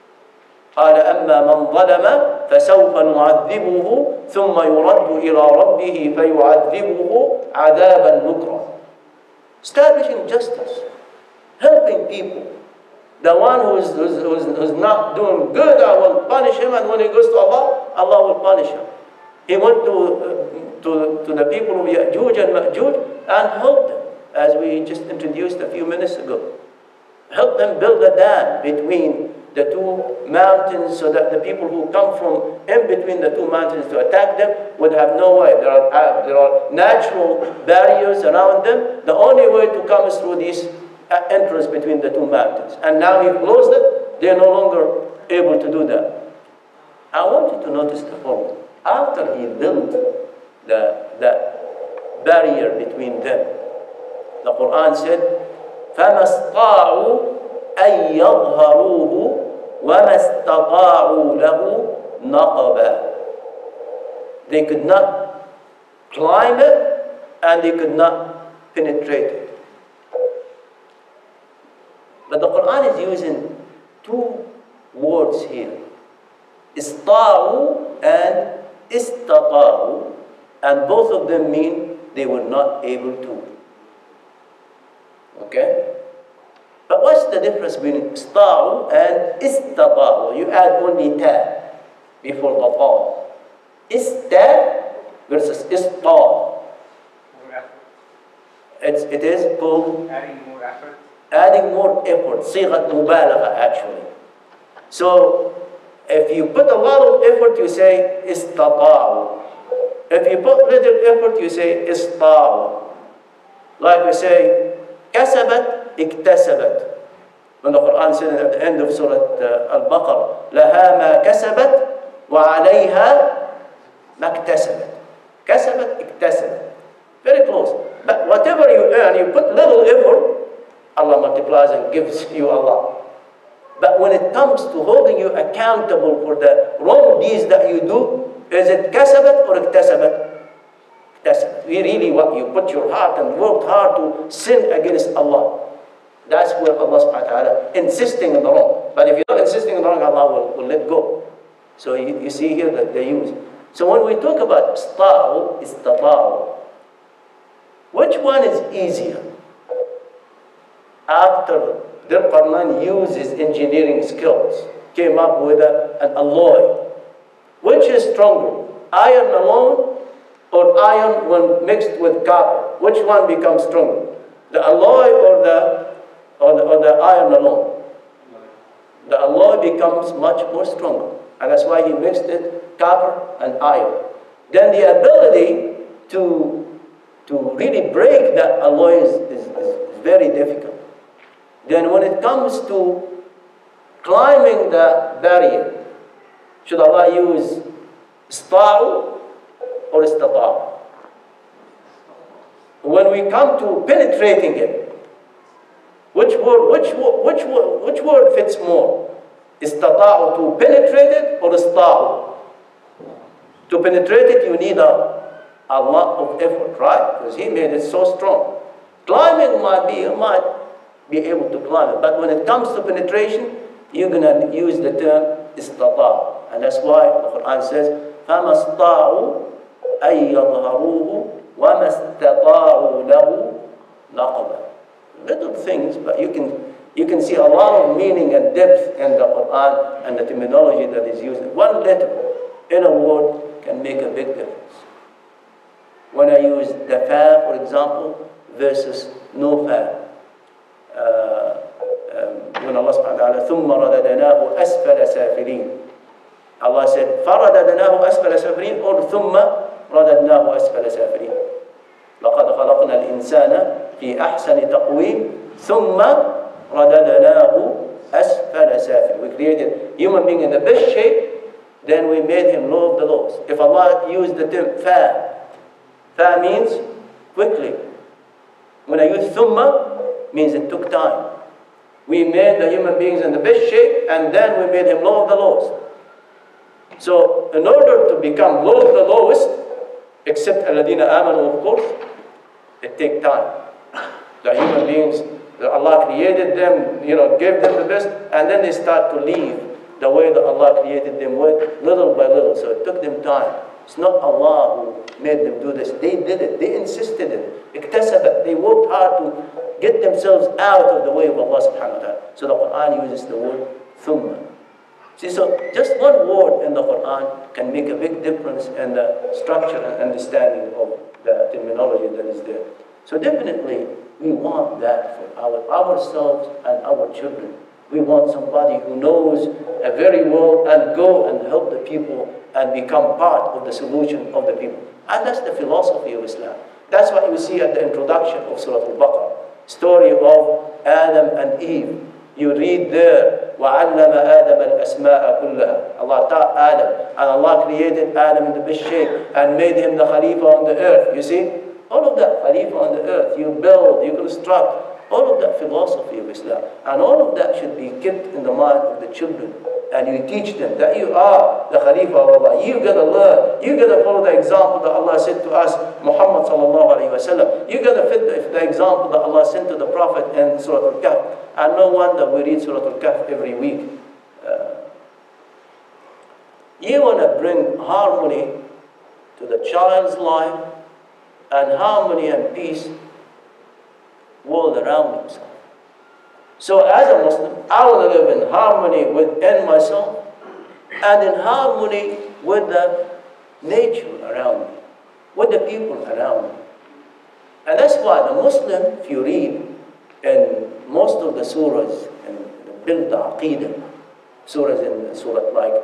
قال أما من ظلم فسوف نعذبه ثم يرد إلى ربه فيعذبه عذابا نكرا. Establishing justice, helping people. The one who is, who's, who's, who's not doing good, I will punish him, and when he goes to Allah, Allah will punish him. He went to, uh, to, to the people of Ya'juj and Ma'juj and helped them, as we just introduced a few minutes ago. Helped them build a dam between the two mountains so that the people who come from in between the two mountains to attack them would have no way. There are, uh, there are natural barriers around them. The only way to come is through this uh, entrance between the two mountains. And now he closed it, they are no longer able to do that. I want you to notice the following. After he built the, the barrier between them, the Quran said, فَمَا اسْطَاعُوا أَن يَظْهَرُوهُ وَمَا اسْتَطَاعُوا لَهُ نَقَبًا. They could not climb it, and they could not penetrate it. But the Quran is using two words here. إِسْطَاعُوا and إِسْتَطَاعُوا, and both of them mean they were not able to. Okay? But what's the difference between ista'u and istata'u? You add only ta before the ta. Ista versus ista. More effort. It's, it is called Adding more effort. adding more effort. Sighat mubalagha, actually. So, if you put a lot of effort, you say istata'u. If you put little effort, you say ista'u. Like we say, kasabat اكتسبت. When the Quran said at the end of Surah uh, Al-Baqarah, لها ما كسبت وعليها ما اكتسبت. كسبت اكتسبت. Very close. But whatever you earn, you put little effort, Allah multiplies and gives you a lot. But when it comes to holding you accountable for the wrong deeds that you do, is it كسبت or اكتسبت? اكتسبت. Really what you put your heart and worked hard to sin against Allah. That's where Allah subhanahu wa ta'ala insisting on the wrong. But if you're not insisting on the wrong, Allah will, will let go. So you, you see here that they use. So when we talk about ista'u, istata'u, which one is easier? After Dhul Qarnayn used his engineering skills, came up with a, an alloy. Which is stronger? Iron alone or iron when mixed with copper? Which one becomes stronger? The alloy or the Or the, or the iron alone? The alloy becomes much more stronger. And that's why he mixed it, copper and iron. Then the ability to, to really break that alloy is, is, is very difficult. Then when it comes to climbing the barrier, should Allah use ista'u or istata'u? When we come to penetrating it, which word, which, which, which word fits more? Istata'u to penetrate it or ista'u? To penetrate it, you need a, a lot of effort, right? Because he made it so strong. Climbing might be, you might be able to climb it, but when it comes to penetration, you're going to use the term istata'u. And that's why the Quran says, فَمَا اسْطَاعُوا أَن يَظْهَرُوهُ وَمَا اسْتَطَاعُوا لَهُ نَقْبًا. Little things, but you can you can see a lot of meaning and depth in the Quran and the terminology that is used. One letter in a word can make a big difference. When I use the fa, for example, versus no fa. Uh, um, when Allah subhanahu wa ta'ala, ثُمَّ رَدَدْنَاهُ أَسْفَلَ سَافِلِينَ. Allah said, فَرَدَدْنَاهُ أَسْفَلَ سَافِلِينَ or ثُمَّ رَدَدْنَاهُ أَسْفَلَ سَافِلِينَ. لَقَدْ خَلَقْنَا الْإِنسَانَ فِي أَحْسَنِ تَقْوِيمٍ ثُمَّ رَدَدْنَاهُ أَسْفَلَ سَافِلِينَ. We created human being in the best shape, then we made him low of the lows. If Allah used the term fa, fa means quickly. When I use thumma, means it took time. We made the human beings in the best shape, and then we made him low of the lowest. So, in order to become low of the lowest, except alladina amanu, of course, it takes time. The human beings, Allah created them, you know, gave them the best, and then they start to leave the way that Allah created them with, little by little. So it took them time. It's not Allah who made them do this. They did it. They insisted it. Iktasabat. They worked hard to get themselves out of the way of Allah subhanahu wa ta'ala. So the Quran uses the word thumma. See, so just one word in the Quran can make a big difference in the structure and understanding of the terminology that is there. So definitely, we want that for our, ourselves and our children. We want somebody who knows uh, very well and go and help the people and become part of the solution of the people. And that's the philosophy of Islam. That's what you see at the introduction of Surah Al-Baqarah. Story of Adam and Eve. You read there, وَعَلَّمَ آدَمَ الْأَسْمَاءَ كُلَّهَا. Allah taught Adam, and Allah created Adam in the best shape and made him the Khalifa on the earth. You see? All of that Khalifa on the earth, you build, you construct, all of that philosophy of Islam. And all of that should be kept in the mind of the children. And you teach them that you are the Khalifa of Allah. You gotta learn. You gotta follow the example that Allah said to us, Muhammad sallallahu alayhi wa sallam. You gotta fit the, the example that Allah sent to the Prophet in Surah Al-Kahf. And no wonder we read Surah Al-Kahf every week. Uh, you wanna bring harmony to the child's life and harmony and peace world around himself. So as a Muslim, I want to live in harmony within myself and in harmony with the nature around me, with the people around me. And that's why the Muslim, if you read in most of the surahs, and build the Aqeedah, surahs in surah like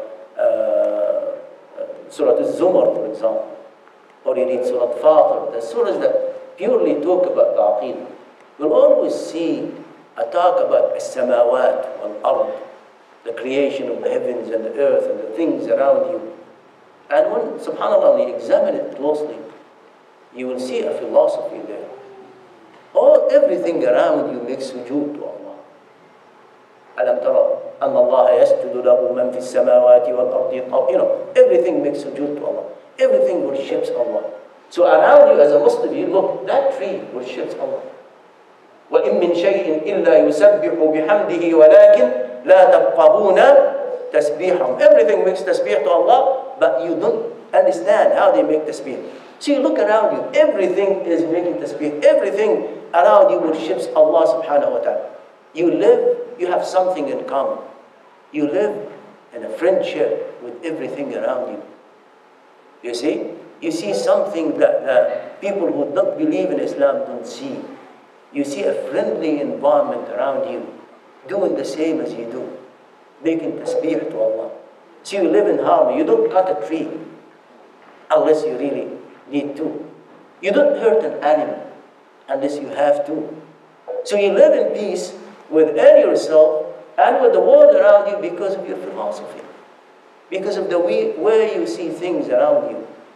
uh, Surah Al-Zumar, for example, or you read Surah Fatir, the surahs that purely talk about the Aqeedah, you'll always see a talk about as-samawat wal-ard, the creation of the heavens and the earth and the things around you. And when, subhanAllah, when you examine it closely, you will see a philosophy there. All, everything around you makes sujood to Allah. أَلَمْ تَرَى أَنَّ اللَّهَ يَسْجُدُ لَهُ مَنْ فِي السَّمَاوَاتِ وَالْأَرْضِ. You know, everything makes sujood to Allah. Everything worships Allah. So around you as a Muslim, you look, that tree worships Allah. وَإِن مِّن شَيْءٍ إِلَّا يُسَبِّحُ بِحَمْدِهِ وَلَكِنْ لَا تَفْقَهُونَ تَسْبِيحَهُمْ. Everything makes tasbih to Allah, but you don't understand how they make tasbih. So you look around you, everything is making tasbih. Everything around you worships Allah subhanahu wa ta'ala. You live, you have something in common. You live in a friendship with everything around you. You see? You see something that uh, people who don't believe in Islam don't see. You see a friendly environment around you, doing the same as you do, making tasbih to Allah. So you live in harmony. You don't cut a tree unless you really need to. You don't hurt an animal unless you have to. So you live in peace within yourself and with the world around you because of your philosophy, because of the way, way you see things around you.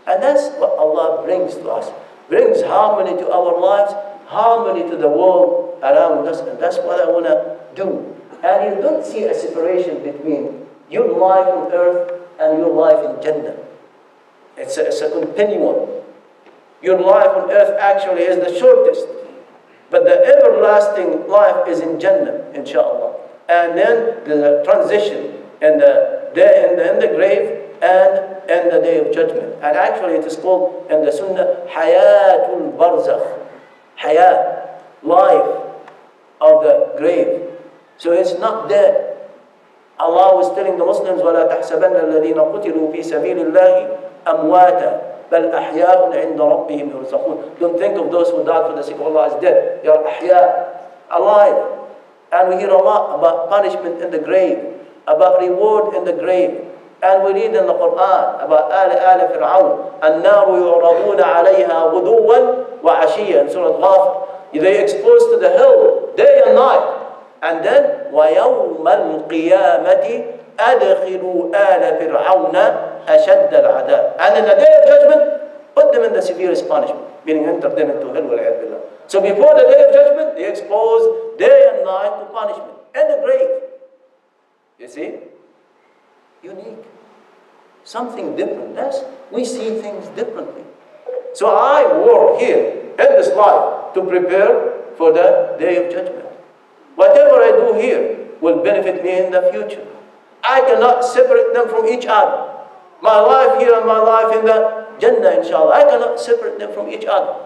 And that's what Allah brings to us. Brings harmony to our lives, harmony to the world around us, and that's what I want to do. And you don't see a separation between your life on earth and your life in Jannah. It's a, it's a continuum. Your life on earth actually is the shortest, but the everlasting life is in Jannah, inshallah. And then there's a transition in the day in the, in the grave and in the day of judgment. And actually it is called in the Sunnah Hayatul Barzakh. Hayat, life of the grave. So it's not dead. Allah was telling the Muslims, وَلَا تَحْسَبَنَّ الَّذِينَ قُتِلُوا فِي سَبِيلِ اللَّهِ أَمْوَاتًا بَلْ أَحْيَاءٌ عِنْدَ رَبِّهِمْ يُرْزَقُونَ. Don't think of those who died for the sake of Allah as dead. They are ahya, alive. And we hear a lot about punishment in the grave, about reward in the grave. And we read in the Quran about آل آل فرعون النار يعرضون عليها غدوا وعشيا in Surah Ghafir. They exposed to the hell day and night. And then وَيَوْمَ الْقِيَامَةِ أَدْخِلُوا آلَ فِرْعَوْنَ أَشَدَّ الْعَذَابِ. And in the day of judgment, put them in the severest punishment, meaning enter them into hell. وَالْعِيَاذُ بِاللَّهِ. So before the day of judgment, they expose day and night to punishment and the grave. You see? Unique. Something different. That's, we see things differently. So I work here in this life to prepare for the day of judgment. Whatever I do here will benefit me in the future. I cannot separate them from each other. My life here and my life in the Jannah, inshallah. I cannot separate them from each other.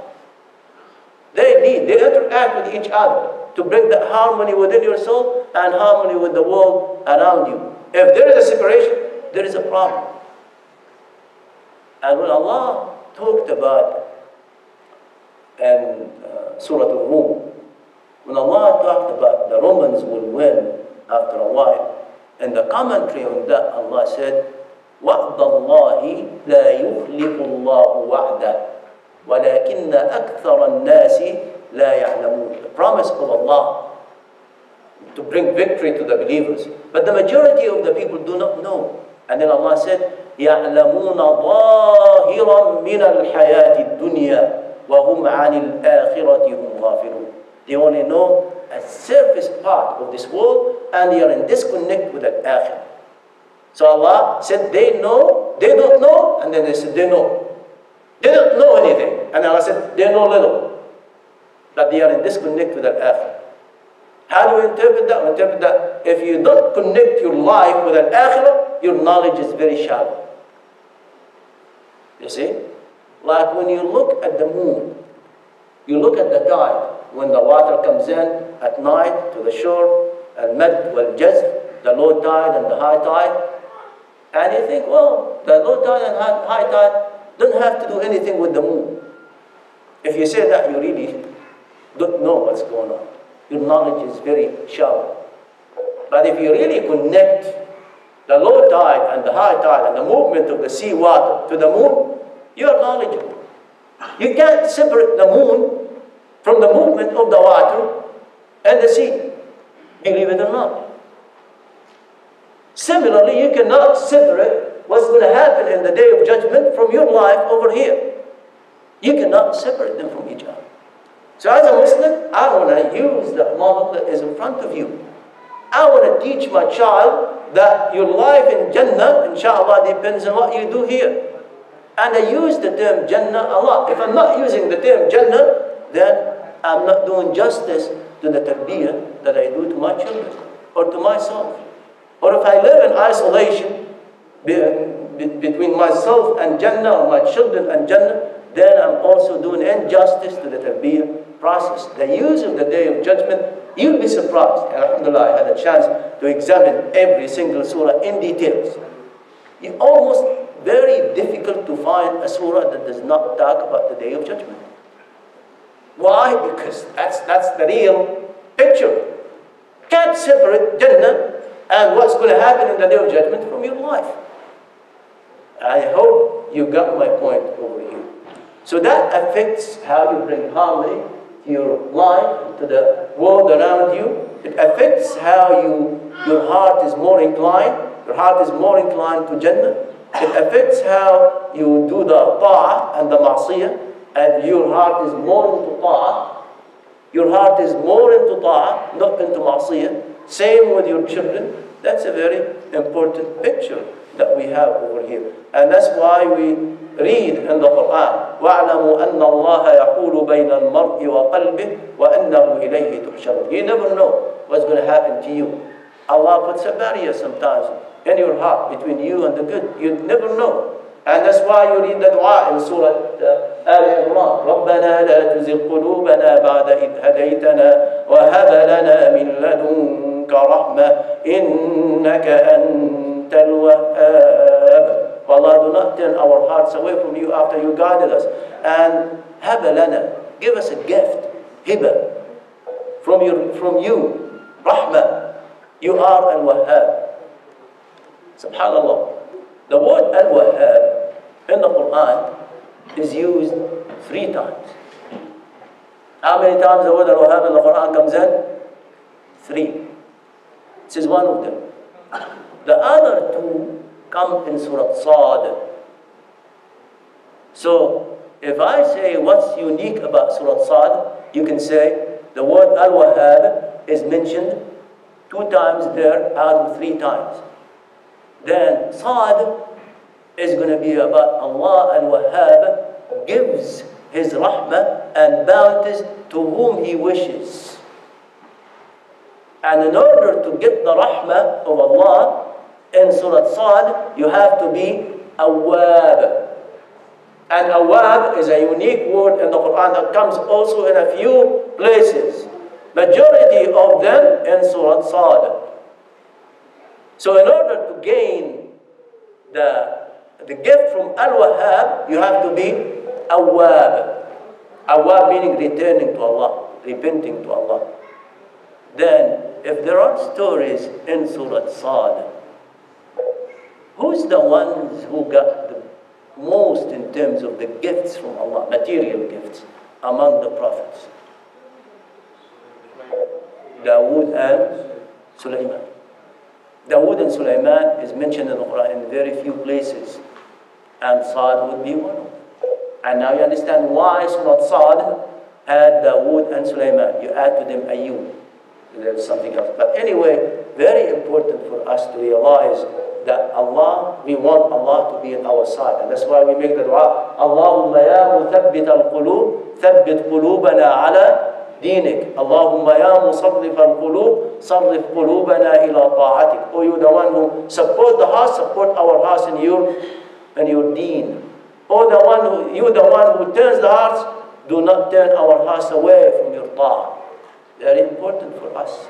They need, they interact with each other to bring that harmony within yourself and harmony with the world around you. If there is a separation, there is a problem. And when Allah talked about in uh, Surah Al-Rum, when Allah talked about the Romans will win after a while, in the commentary on that, Allah said, وَعْدَ اللَّهِ لَا يُخْلِفُ اللَّهُ وَعْدَهُ وَلَكِنَّ أَكْثَرَ النَّاسِ لَا يَعْلَمُونَ. The promise of Allah to bring victory to the believers. But the majority of the people do not know. And then Allah said, يَعْلَمُونَ ظَاهِرًا مِنَ الْحَيَاةِ الدُّنْيَا وَهُمْ عَنِ الْآخِرَةِ هُمْ غَافِلُونَ. They only know a surface part of this world and they are in disconnect with the akhirah. So Allah said they know, they don't know, and then they said they know. They don't know anything. And Allah said they know little. That they are in disconnect with the akhirah. How do you interpret that? We interpret that if you don't connect your life with the akhirah, your knowledge is very shallow. You see? Like when you look at the moon, you look at the tide. When the water comes in at night to the shore, al-mad wal-jazr, the low tide and the high tide, and you think, well, the low tide and high tide don't have to do anything with the moon. If you say that, you really don't know what's going on. Your knowledge is very shallow. But if you really connect the low tide and the high tide and the movement of the sea water to the moon, you are knowledgeable. You can't separate the moon from the movement of the water and the sea, believe it or not. Similarly, you cannot separate what's going to happen in the day of judgment from your life over here. You cannot separate them from each other. So as a Muslim, I want to use the model that is in front of you. I want to teach my child that your life in Jannah, inshallah, depends on what you do here. And I use the term Jannah a lot. If I'm not using the term Jannah, then I'm not doing justice to the tarbiyah that I do to my children or to myself. Or if I live in isolation be, be, between myself and Jannah or my children and Jannah, then I'm also doing injustice to the tarbiyah process. The use of the day of judgment, you'll be surprised. And alhamdulillah, I had a chance to examine every single surah in details. It's almost very difficult to find a surah that does not talk about the day of judgment. Why? Because that's, that's the real picture. Can't separate Jannah and what's going to happen in the day of judgment from your life. I hope you got my point over here. So that affects how you bring harmony to your life, to the world around you. It affects how you, your heart is more inclined. Your heart is more inclined to Jannah. It affects how you do the ta'ah and the ma'siyah, and your heart is more into ta'ah. Your heart is more into ta'ah, not into ma'siyah. Same with your children. That's a very important picture that we have over here. And that's why we read in the Quran, وَاعْلَمُوا أَنَّ اللَّهَ يَحُولُ بَيْنَ الْمَرْءِ وَقَلْبِهِ وَأَنَّهُ إِلَيْهِ تُحْشَرُونَ. You never know what's going to happen to you. Allah puts a barrier sometimes in your heart between you and the good. You never know. And that's why you read the dua in Surah uh, Al-Imran. رَبَّنَا لَا تُزِغْ قُلُوبَنَا بَعْدَ إِذْ هَدَيْتَنَا وَهَبْ لَنَا مِن لَّدُنكَ رَحْمَةً إِنَّكَ أَنتَ الْوَهَّابُ. Allah, do not turn our hearts away from you after you guided us. And هَبْ لَنَا, give us a gift, hiba, from, your, from you, rahmah. You are Al-Wahhab. Subhanallah. The word Al-Wahhab in the Quran is used three times. How many times the word Al-Wahhab in the Quran comes in? Three. This is one of them. The other two come in Surah Sad. So, if I say what's unique about Surah Sad, you can say the word Al-Wahhab is mentioned two times there out of three times. Then Sad is going to be about Allah Al-Wahhab gives His rahmah and bounties to whom He wishes. And in order to get the rahmah of Allah in Surah Sad, you have to be awwab. And awwab is a unique word in the Quran that comes also in a few places. Majority of them in Surah Sad. So in order to gain the, the gift from Al-Wahhab, you have to be awwab. Awwab meaning returning to Allah, repenting to Allah. Then, if there are stories in Surah Sad, who's the ones who got the most in terms of the gifts from Allah, material gifts, among the prophets? Dawood and Sulaiman. Dawood and Sulaiman is mentioned in the Quran in very few places, and Sad would be one of them. And now you understand why Surah Sad had Dawood and Sulaiman. You add to them Ayyub. There's something else. But anyway, very important for us to realize that Allah, we want Allah to be on our side. And that's why we make the dua, Allahumma ya muthabbit al-qulub, thabbit qulubana ala dinik. Allahumma ya musarrif al-qulub, sarrif qulubana ila ta'atik. Oh, you the one who support the heart, support our hearts in your, in your deen. Oh, the one who, you the one who turns the hearts, do not turn our hearts away from your ta'ah. Very important for us.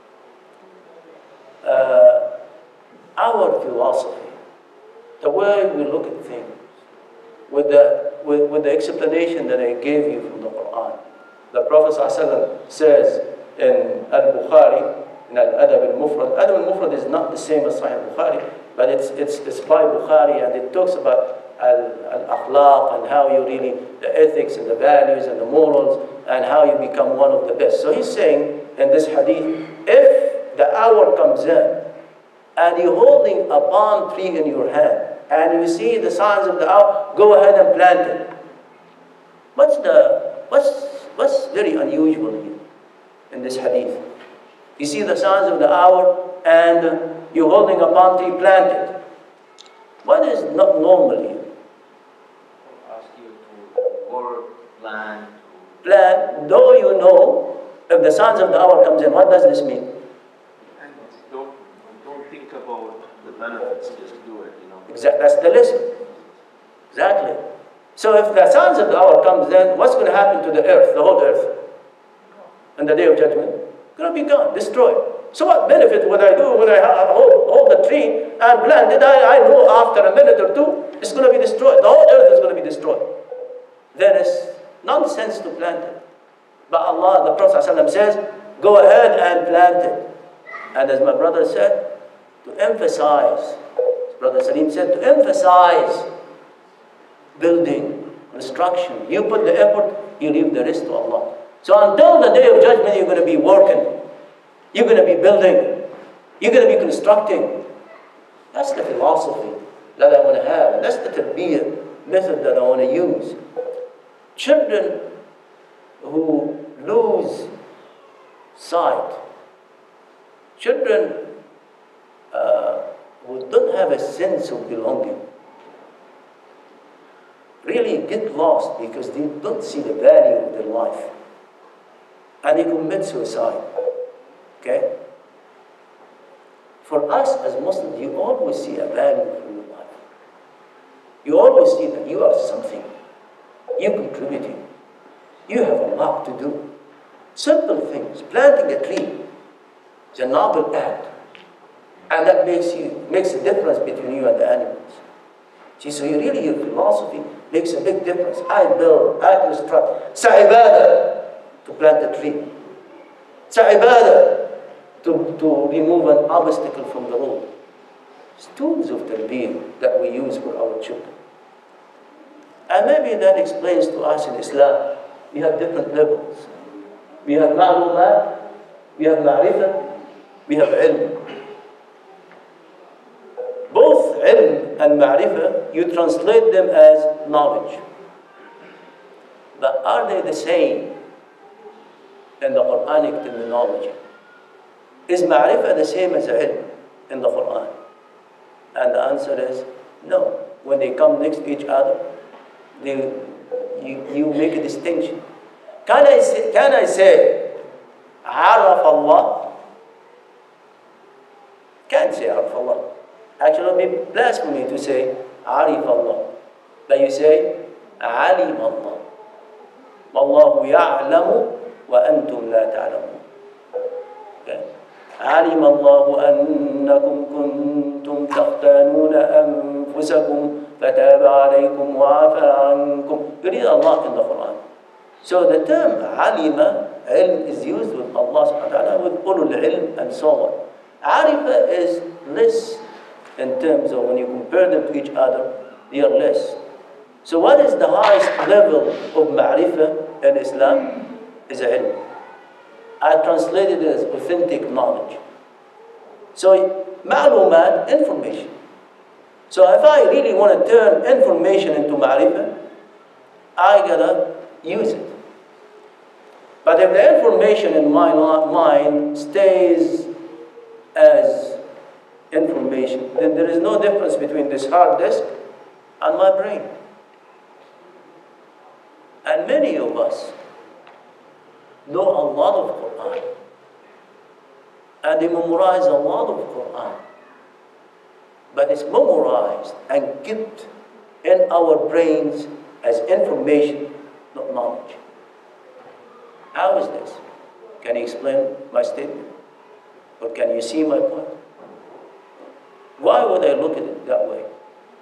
Uh, our philosophy, the way we look at things, with the, with, with the explanation that I gave you from the Quran. The Prophet ﷺ says in Al-Bukhari, in Al-Adab al-Mufrad, Adab al-Mufrad is not the same as Sahih Bukhari, but it's, it's, it's by Bukhari, and it talks about al-akhlaq and how you really, the ethics and the values and the morals, and how you become one of the best. So he's saying in this hadith, if the hour comes in and you're holding a palm tree in your hand and you see the signs of the hour, go ahead and plant it. What's the what's what's very unusual here in this hadith? You see the signs of the hour and you're holding a palm tree, plant it. What is not normal here? Ask you to work, plan. Plan, though you know, if the signs of the hour comes in, what does this mean? And don't, don't think about the benefits, just do it, you know. Exactly, that's the lesson. Exactly. So if the signs of the hour comes in, what's going to happen to the earth, the whole earth? On the day of judgment? It's going to be gone, destroyed. So what benefit would I do when I hold, hold the tree and plant it? I, I know after a minute or two, it's going to be destroyed. The whole earth is going to be destroyed. Then it's nonsense to plant it. But Allah, the Prophet ﷺ says, go ahead and plant it. And as my brother said, to emphasize, Brother Salim said, to emphasize building, construction. You put the effort, you leave the rest to Allah. So until the day of judgment, you're going to be working. You're going to be building. You're going to be constructing. That's the philosophy that I want to have. That's the tarbiyah method that I want to use. Children who lose sight, children uh, who don't have a sense of belonging, really get lost because they don't see the value of their life. And they commit suicide. Okay? For us as Muslims, you always see a value in your life. You always see that you are something. You're contributing. You have a lot to do. Simple things. Planting a tree is a noble act. And that makes you makes a difference between you and the animals. See, so you really, your philosophy makes a big difference. I build, I construct. It's ibadah to plant a tree. It's ibadah to, to remove an obstacle from the road. It's tools of tarbiyah that we use for our children. And maybe that explains to us in Islam, we have different levels. We have ma'lumat, we have ma'rifah, we have ilm. Both ilm and ma'rifah, you translate them as knowledge. But are they the same in the Quranic terminology? Is ma'rifah the same as ilm in the Quran? And the answer is no. When they come next to each other, they, you, you make a distinction. Can I say, can I say Araf Allah? Can't say Araf Allah. Actually, it would be blasphemy to say Arif Allah. But you say Alim Allah. Wallahu ya'lamu wa antum la ta'lamun. Okay? علم الله أنكم كنتم تختانون أنفسكم فتاب عليكم وعفى عنكم. You read Allah in the Quran. So the term alima, ilm, is used with Allah subhanahu wa ta'ala, with ulul ilm and so on. Arifa is less in terms of when you compare them to each other, they are less. So what is the highest level of ma'rifah in Islam? Is ilm. I translated it as authentic knowledge. So, ma'lumat, information. So if I really want to turn information into ma'rifah, I gotta use it. But if the information in my mind stays as information, then there is no difference between this hard disk and my brain. And many of us know a lot of Quran, and they memorize a lot of Quran, but it's memorized and kept in our brains as information, not knowledge. How is this? Can you explain my statement? Or can you see my point? Why would I look at it that way?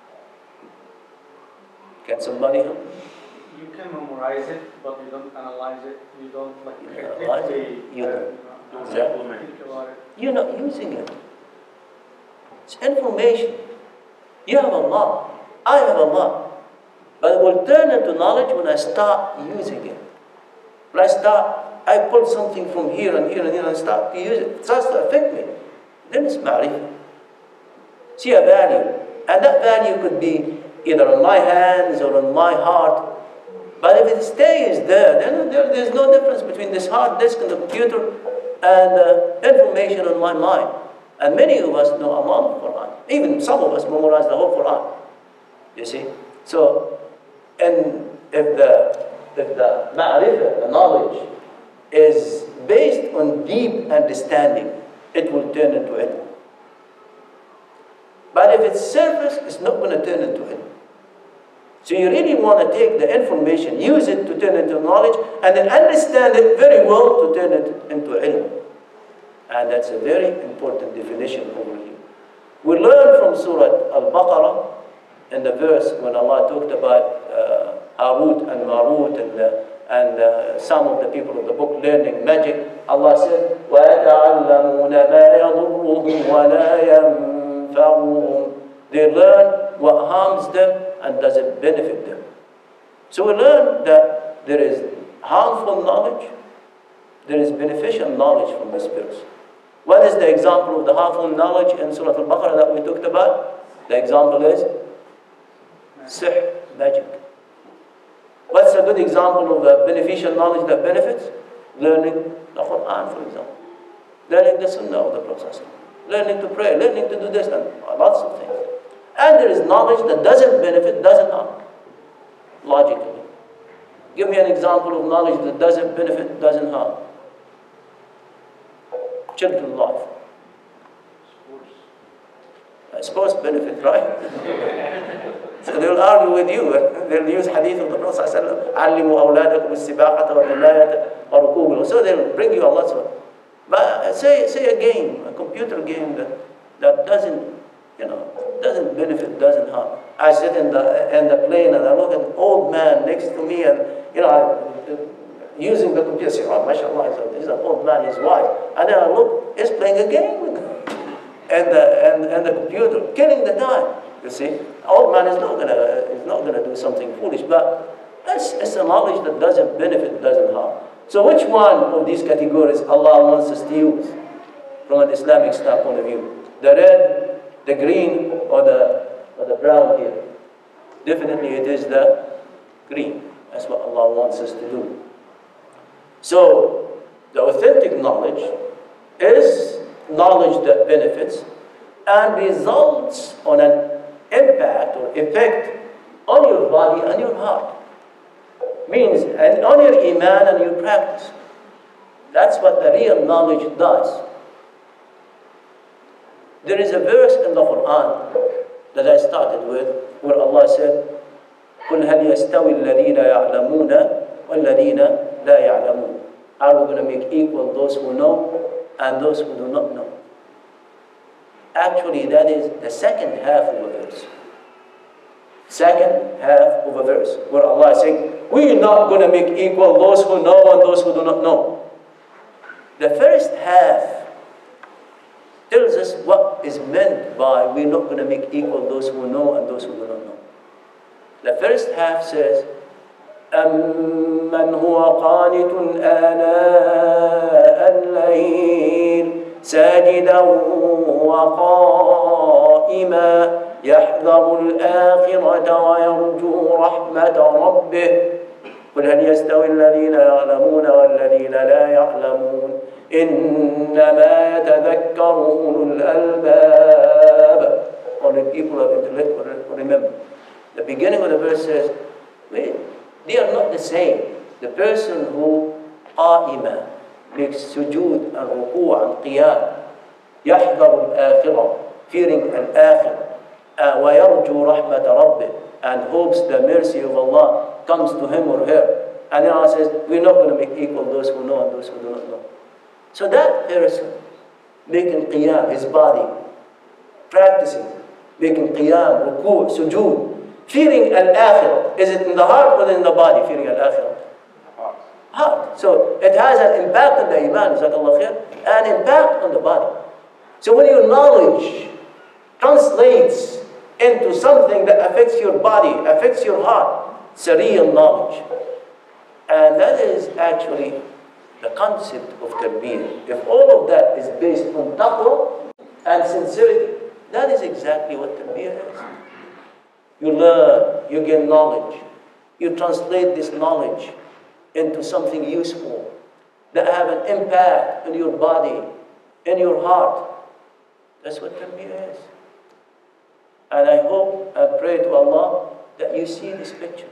Can somebody help? You can memorize it, but you don't analyze it. You don't like You analyze it. You don't. Don't Yeah. implement. think about it. You're not using it. It's information. You have a lot. I have a lot. But it will turn into knowledge when I start using it. When I start, I pull something from here and here and here and start to use it. It starts to affect me. Then it's ma'rifah. See a value. And that value could be either on my hands or on my heart. But if it stays there, then there, there's no difference between this hard disk and the computer and uh, information on my mind. And many of us know a lot of Quran. Even some of us memorize the whole Quran. You see? So, and if the if the ma'rifah, the knowledge, is based on deep understanding, it will turn into ilm. But if it's surface, it's not going to turn into ilm. So you really want to take the information, use it to turn into knowledge, and then understand it very well to turn it into ilm. And that's a very important definition over here. We learn from Surah Al-Baqarah in the verse when Allah talked about uh, Harut and Marut and, uh, and uh, some of the people of the book learning magic. Allah said, وَيَتَعَلَّمُونَ مَا يَضُرُّهُمْ وَلَا يَنْفَعُهُمْ. They learn what harms them and doesn't benefit them. So we learn that there is harmful knowledge, there is beneficial knowledge from this verse. What is the example of the harmful knowledge in Surah Al-Baqarah that we talked about? The example is Sihr, magic. What's a good example of a beneficial knowledge that benefits? Learning the Quran, for example. Learning the Sunnah of the Prophet. Learning to pray, learning to do this, and lots of things. And there is knowledge that doesn't benefit, doesn't harm. Logically. Give me an example of knowledge that doesn't benefit, doesn't harm. Children's life. Sports benefit, right? So they'll argue with you. They'll use hadith of the Prophet ﷺ, عَلِّمُوا أَوْلَادَكُمُ السِّبَاقَةَ وَالرِّمَايَةَ وَرُكُوبِ. So they'll bring you a lot of. But say, say a game, a computer game that, that doesn't, you know, doesn't benefit, doesn't harm. I sit in the, in the plane and I look at an old man next to me and, you know, I, using the computer, I say, oh, mashallah, he's an old man, his wife. And then I look, he's playing a game with them. And the, and, and the computer, killing the time. You see, old man is not gonna is not gonna do something foolish, but it's, it's a knowledge that doesn't benefit, doesn't harm. So which one of these categories Allah wants us to use from an Islamic standpoint of view? The red, the green, or the or the brown here? Definitely, it is the green. That's what Allah wants us to do. So the authentic knowledge is knowledge that benefits and results on an impact or effect on your body and your heart. Means, and on your iman and your practice. That's what the real knowledge does. There is a verse in the Quran that I started with where Allah said, قُلْ هَلْ يَسْتَوِي الَّذِينَ يَعْلَمُونَ وَالَّذِينَ لَا يَعْلَمُونَ. Are we going to make equal those who know and those who do not know? Actually, that is the second half of a verse. Second half of a verse, where Allah is saying, we are not going to make equal those who know and those who do not know. The first half tells us what is meant by we're not going to make equal those who know and those who do not know. The first half says, أَمَّنْ هُوَ قَانِتٌ آنَاءَ اللَّيْلِ سَاجِدًا وَقَائِمًا يَحْذَرُ الْآخِرَةَ وَيَرْجُو رَحْمَةَ رَبِّهِ قُلْ هَلْ يَسْتَوِي الَّذِينَ يَعْلَمُونَ وَالَّذِينَ لَا يَعْلَمُونَ إِنَّمَا يَتَذَكَّرُ أُولُو الْأَلْبَابِ. Only people of intellect will remember. The beginning of the verse says, wait, they are not the same. The person who قائمة makes sujood and ruku' and qiyam, يحذر الآخرة, fearing al-akhirah, ويرجو رحمة ربه, and hopes the mercy of Allah comes to him or her. And then Allah says, we're not going to make equal those who know and those who do not know. So that person making qiyam, his body, practicing, making qiyam, ruku', sujood, fearing al-akhirah. Is it in the heart or in the body, fearing al-akhirah? Heart. So it has an impact on the iman, jazakallah khair, an impact on the body. So when your knowledge translates into something that affects your body, affects your heart, it's a real knowledge. And that is actually the concept of tarbiyah. If all of that is based on taqwa and sincerity, that is exactly what tarbiyah is. You learn, you gain knowledge, you translate this knowledge into something useful that have an impact on your body, in your heart. That's what tarbiyah is. And I hope and pray to Allah that you see this picture.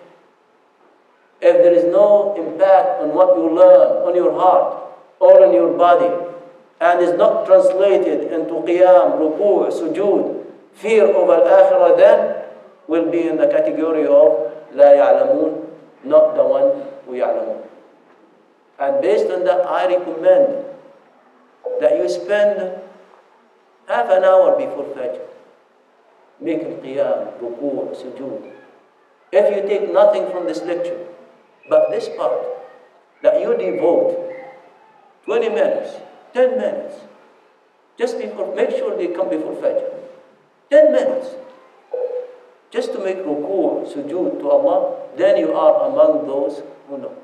If there is no impact on what you learn on your heart or on your body, and is not translated into qiyam, ruku', sujood, fear of al-akhirah, then will be in the category of la ya'lamun, not the one who ya'lamun. And based on that, I recommend that you spend half an hour before Fajr making qiyam, ruku', sujood. If you take nothing from this lecture, but this part, that you devote twenty minutes, ten minutes, just before, make sure they come before Fajr. ten minutes. Just to make ruku', sujood to Allah, then you are among those who know.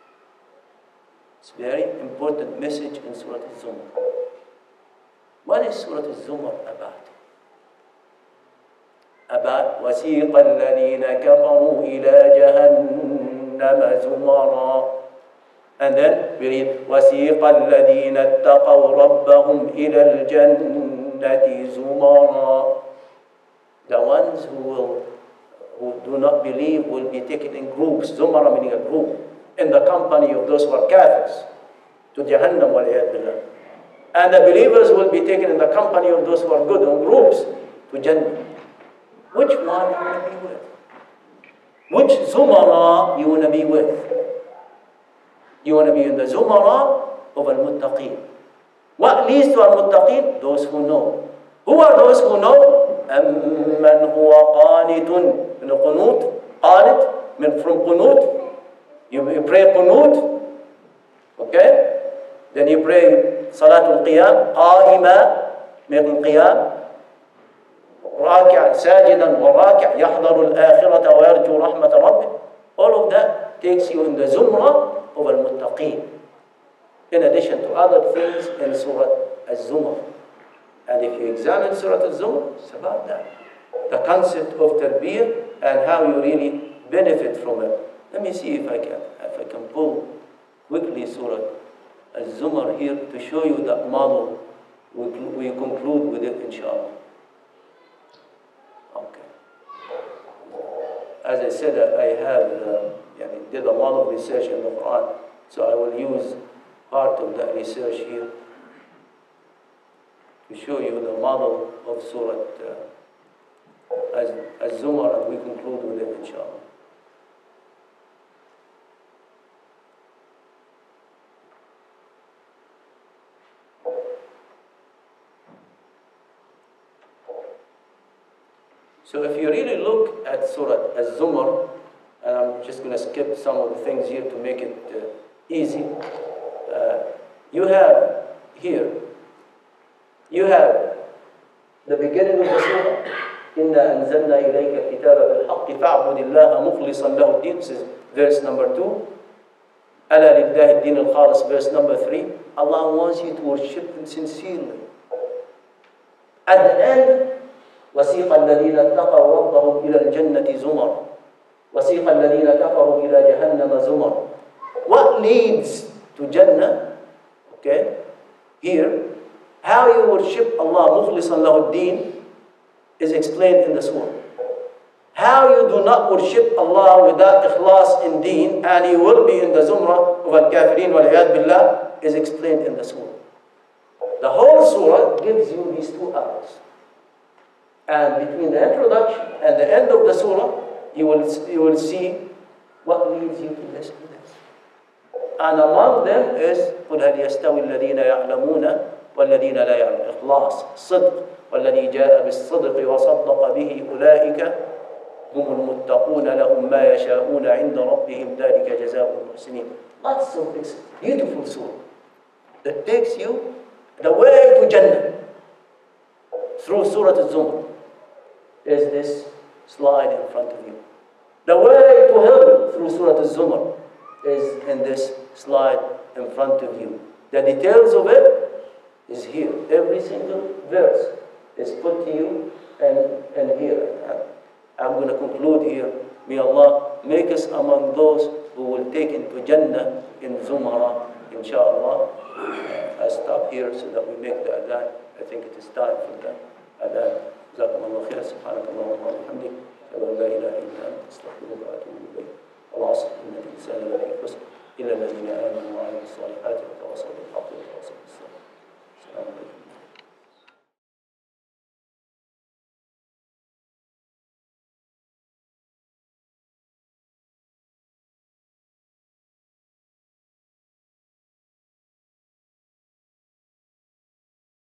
It's a very important message in Surah Al-Zumar. What is Surah Al-Zumar about? about وَسِيقَ الَّذِينَ كَفَرُوا إِلَى جَهَنَّمَ زُمَرًا. And then we read وَسِيقَ الَّذِينَ اتَّقَوْا رَبَّهُمْ إِلَى الْجَنَّةِ زُمَرًا. The ones who will who do not believe will be taken in groups, Zumara meaning a group, in the company of those who are kafirs, to Jahannam waliyad billah. And the believers will be taken in the company of those who are good, in groups, to Jannah. Which one you want to be with? Which Zumara you want to be with? You want to be in the Zumara of Al-Muttaqeen. What leads to Al-Muttaqeen? Those who know. Who are those who know? أَمَّنْ هُوَ قَانِتٌ من القنوت قانت من from قنوت. You, you pray قنوت, okay? Then you pray صلاة القيام قائمة من القيام راكع ساجدا وراكع يحضر الآخرة ويرجو رحمة ربه. All of that takes you in the Zumra of Al-Muttaqeen, in addition to other things in Surah Al-Zumar. And if you examine Surah Al-Zumar, it's about that. The concept of tarbiyah and how you really benefit from it. Let me see if I can, if I can pull quickly Surah Al-Zumar here to show you that model. We, we conclude with it, inshallah. Okay. As I said, I have uh, did a lot of research in the Quran, so I will use part of that research here to show you the model of Surah uh, as, as Zumar, and we conclude with it, inshallah. So if you really look at Surah Az-Zumar, and I'm just going to skip some of the things here to make it uh, easy, uh, you have here, you have the beginning of the surah, إِنَّا أَنزَلْنَا إِلَيْكَ الْكِتَابَ بِالْحَقِّ فَاعْبُدِ اللَّهَ مُخْلِصًا لَهُ الدِّينَ. This is verse number two. أَلَا لِلَّهِ الدِّينُ الْخَالِص, verse number three. Allah wants you to worship Him sincerely. At the end, وَسِيقَ الَّذِينَ اتَّقَوْا رَبَّهُمْ إِلَى الْجَنَّةِ زُمَرًا وَسِيقَ الَّذِينَ كَفَرُوا إِلَى جَهَنَّمَ زُمَرًا. What leads to Jannah? Okay, here, how you worship Allah مُخْلِصًا لَهُ الدِّينَ is explained in the surah. How you do not worship Allah without ikhlas in deen, and you will be in the zumrah of al-kafirin wal-iyad billah, is explained in the surah. The whole surah gives you these two ayahs. And between the introduction and the end of the surah, you will, you will see what leads you to this to this. And among them is قُلْ هَلْ يَسْتَوِي الَّذِينَ يَعْلَمُونَ وَالَّذِينَ لَا يَعْلَمُونَ. إخلاص, صدق, والذي جاء بالصدق وصدق به أولئك هم المتقون لهم ما يشاءون عند ربهم ذلك جزاء المحسنين. Lots of this beautiful surah that takes you the way to Jannah through Surah Al-Zumar. Is this slide in front of you. The way to heaven through Surah Al-Zumar is in this slide in front of you. The details of it is here. Every single verse is put to you and, and here. I'm going to conclude here. May Allah make us among those who will take into Jannah in Zumara, inshaAllah. I stop here so that we make the adhan. I think it is time for the adhan. جزاكم الله خيرا. سبحانك اللهم وبحمدك أشهد أن لا إله إلا أنت أستغفرك وأتوب إليك. والعصر إن الإنسان لفي خسر إلا الذين آمنوا وعملوا الصالحات وتواصوا بالحق وتواصوا بالصبر.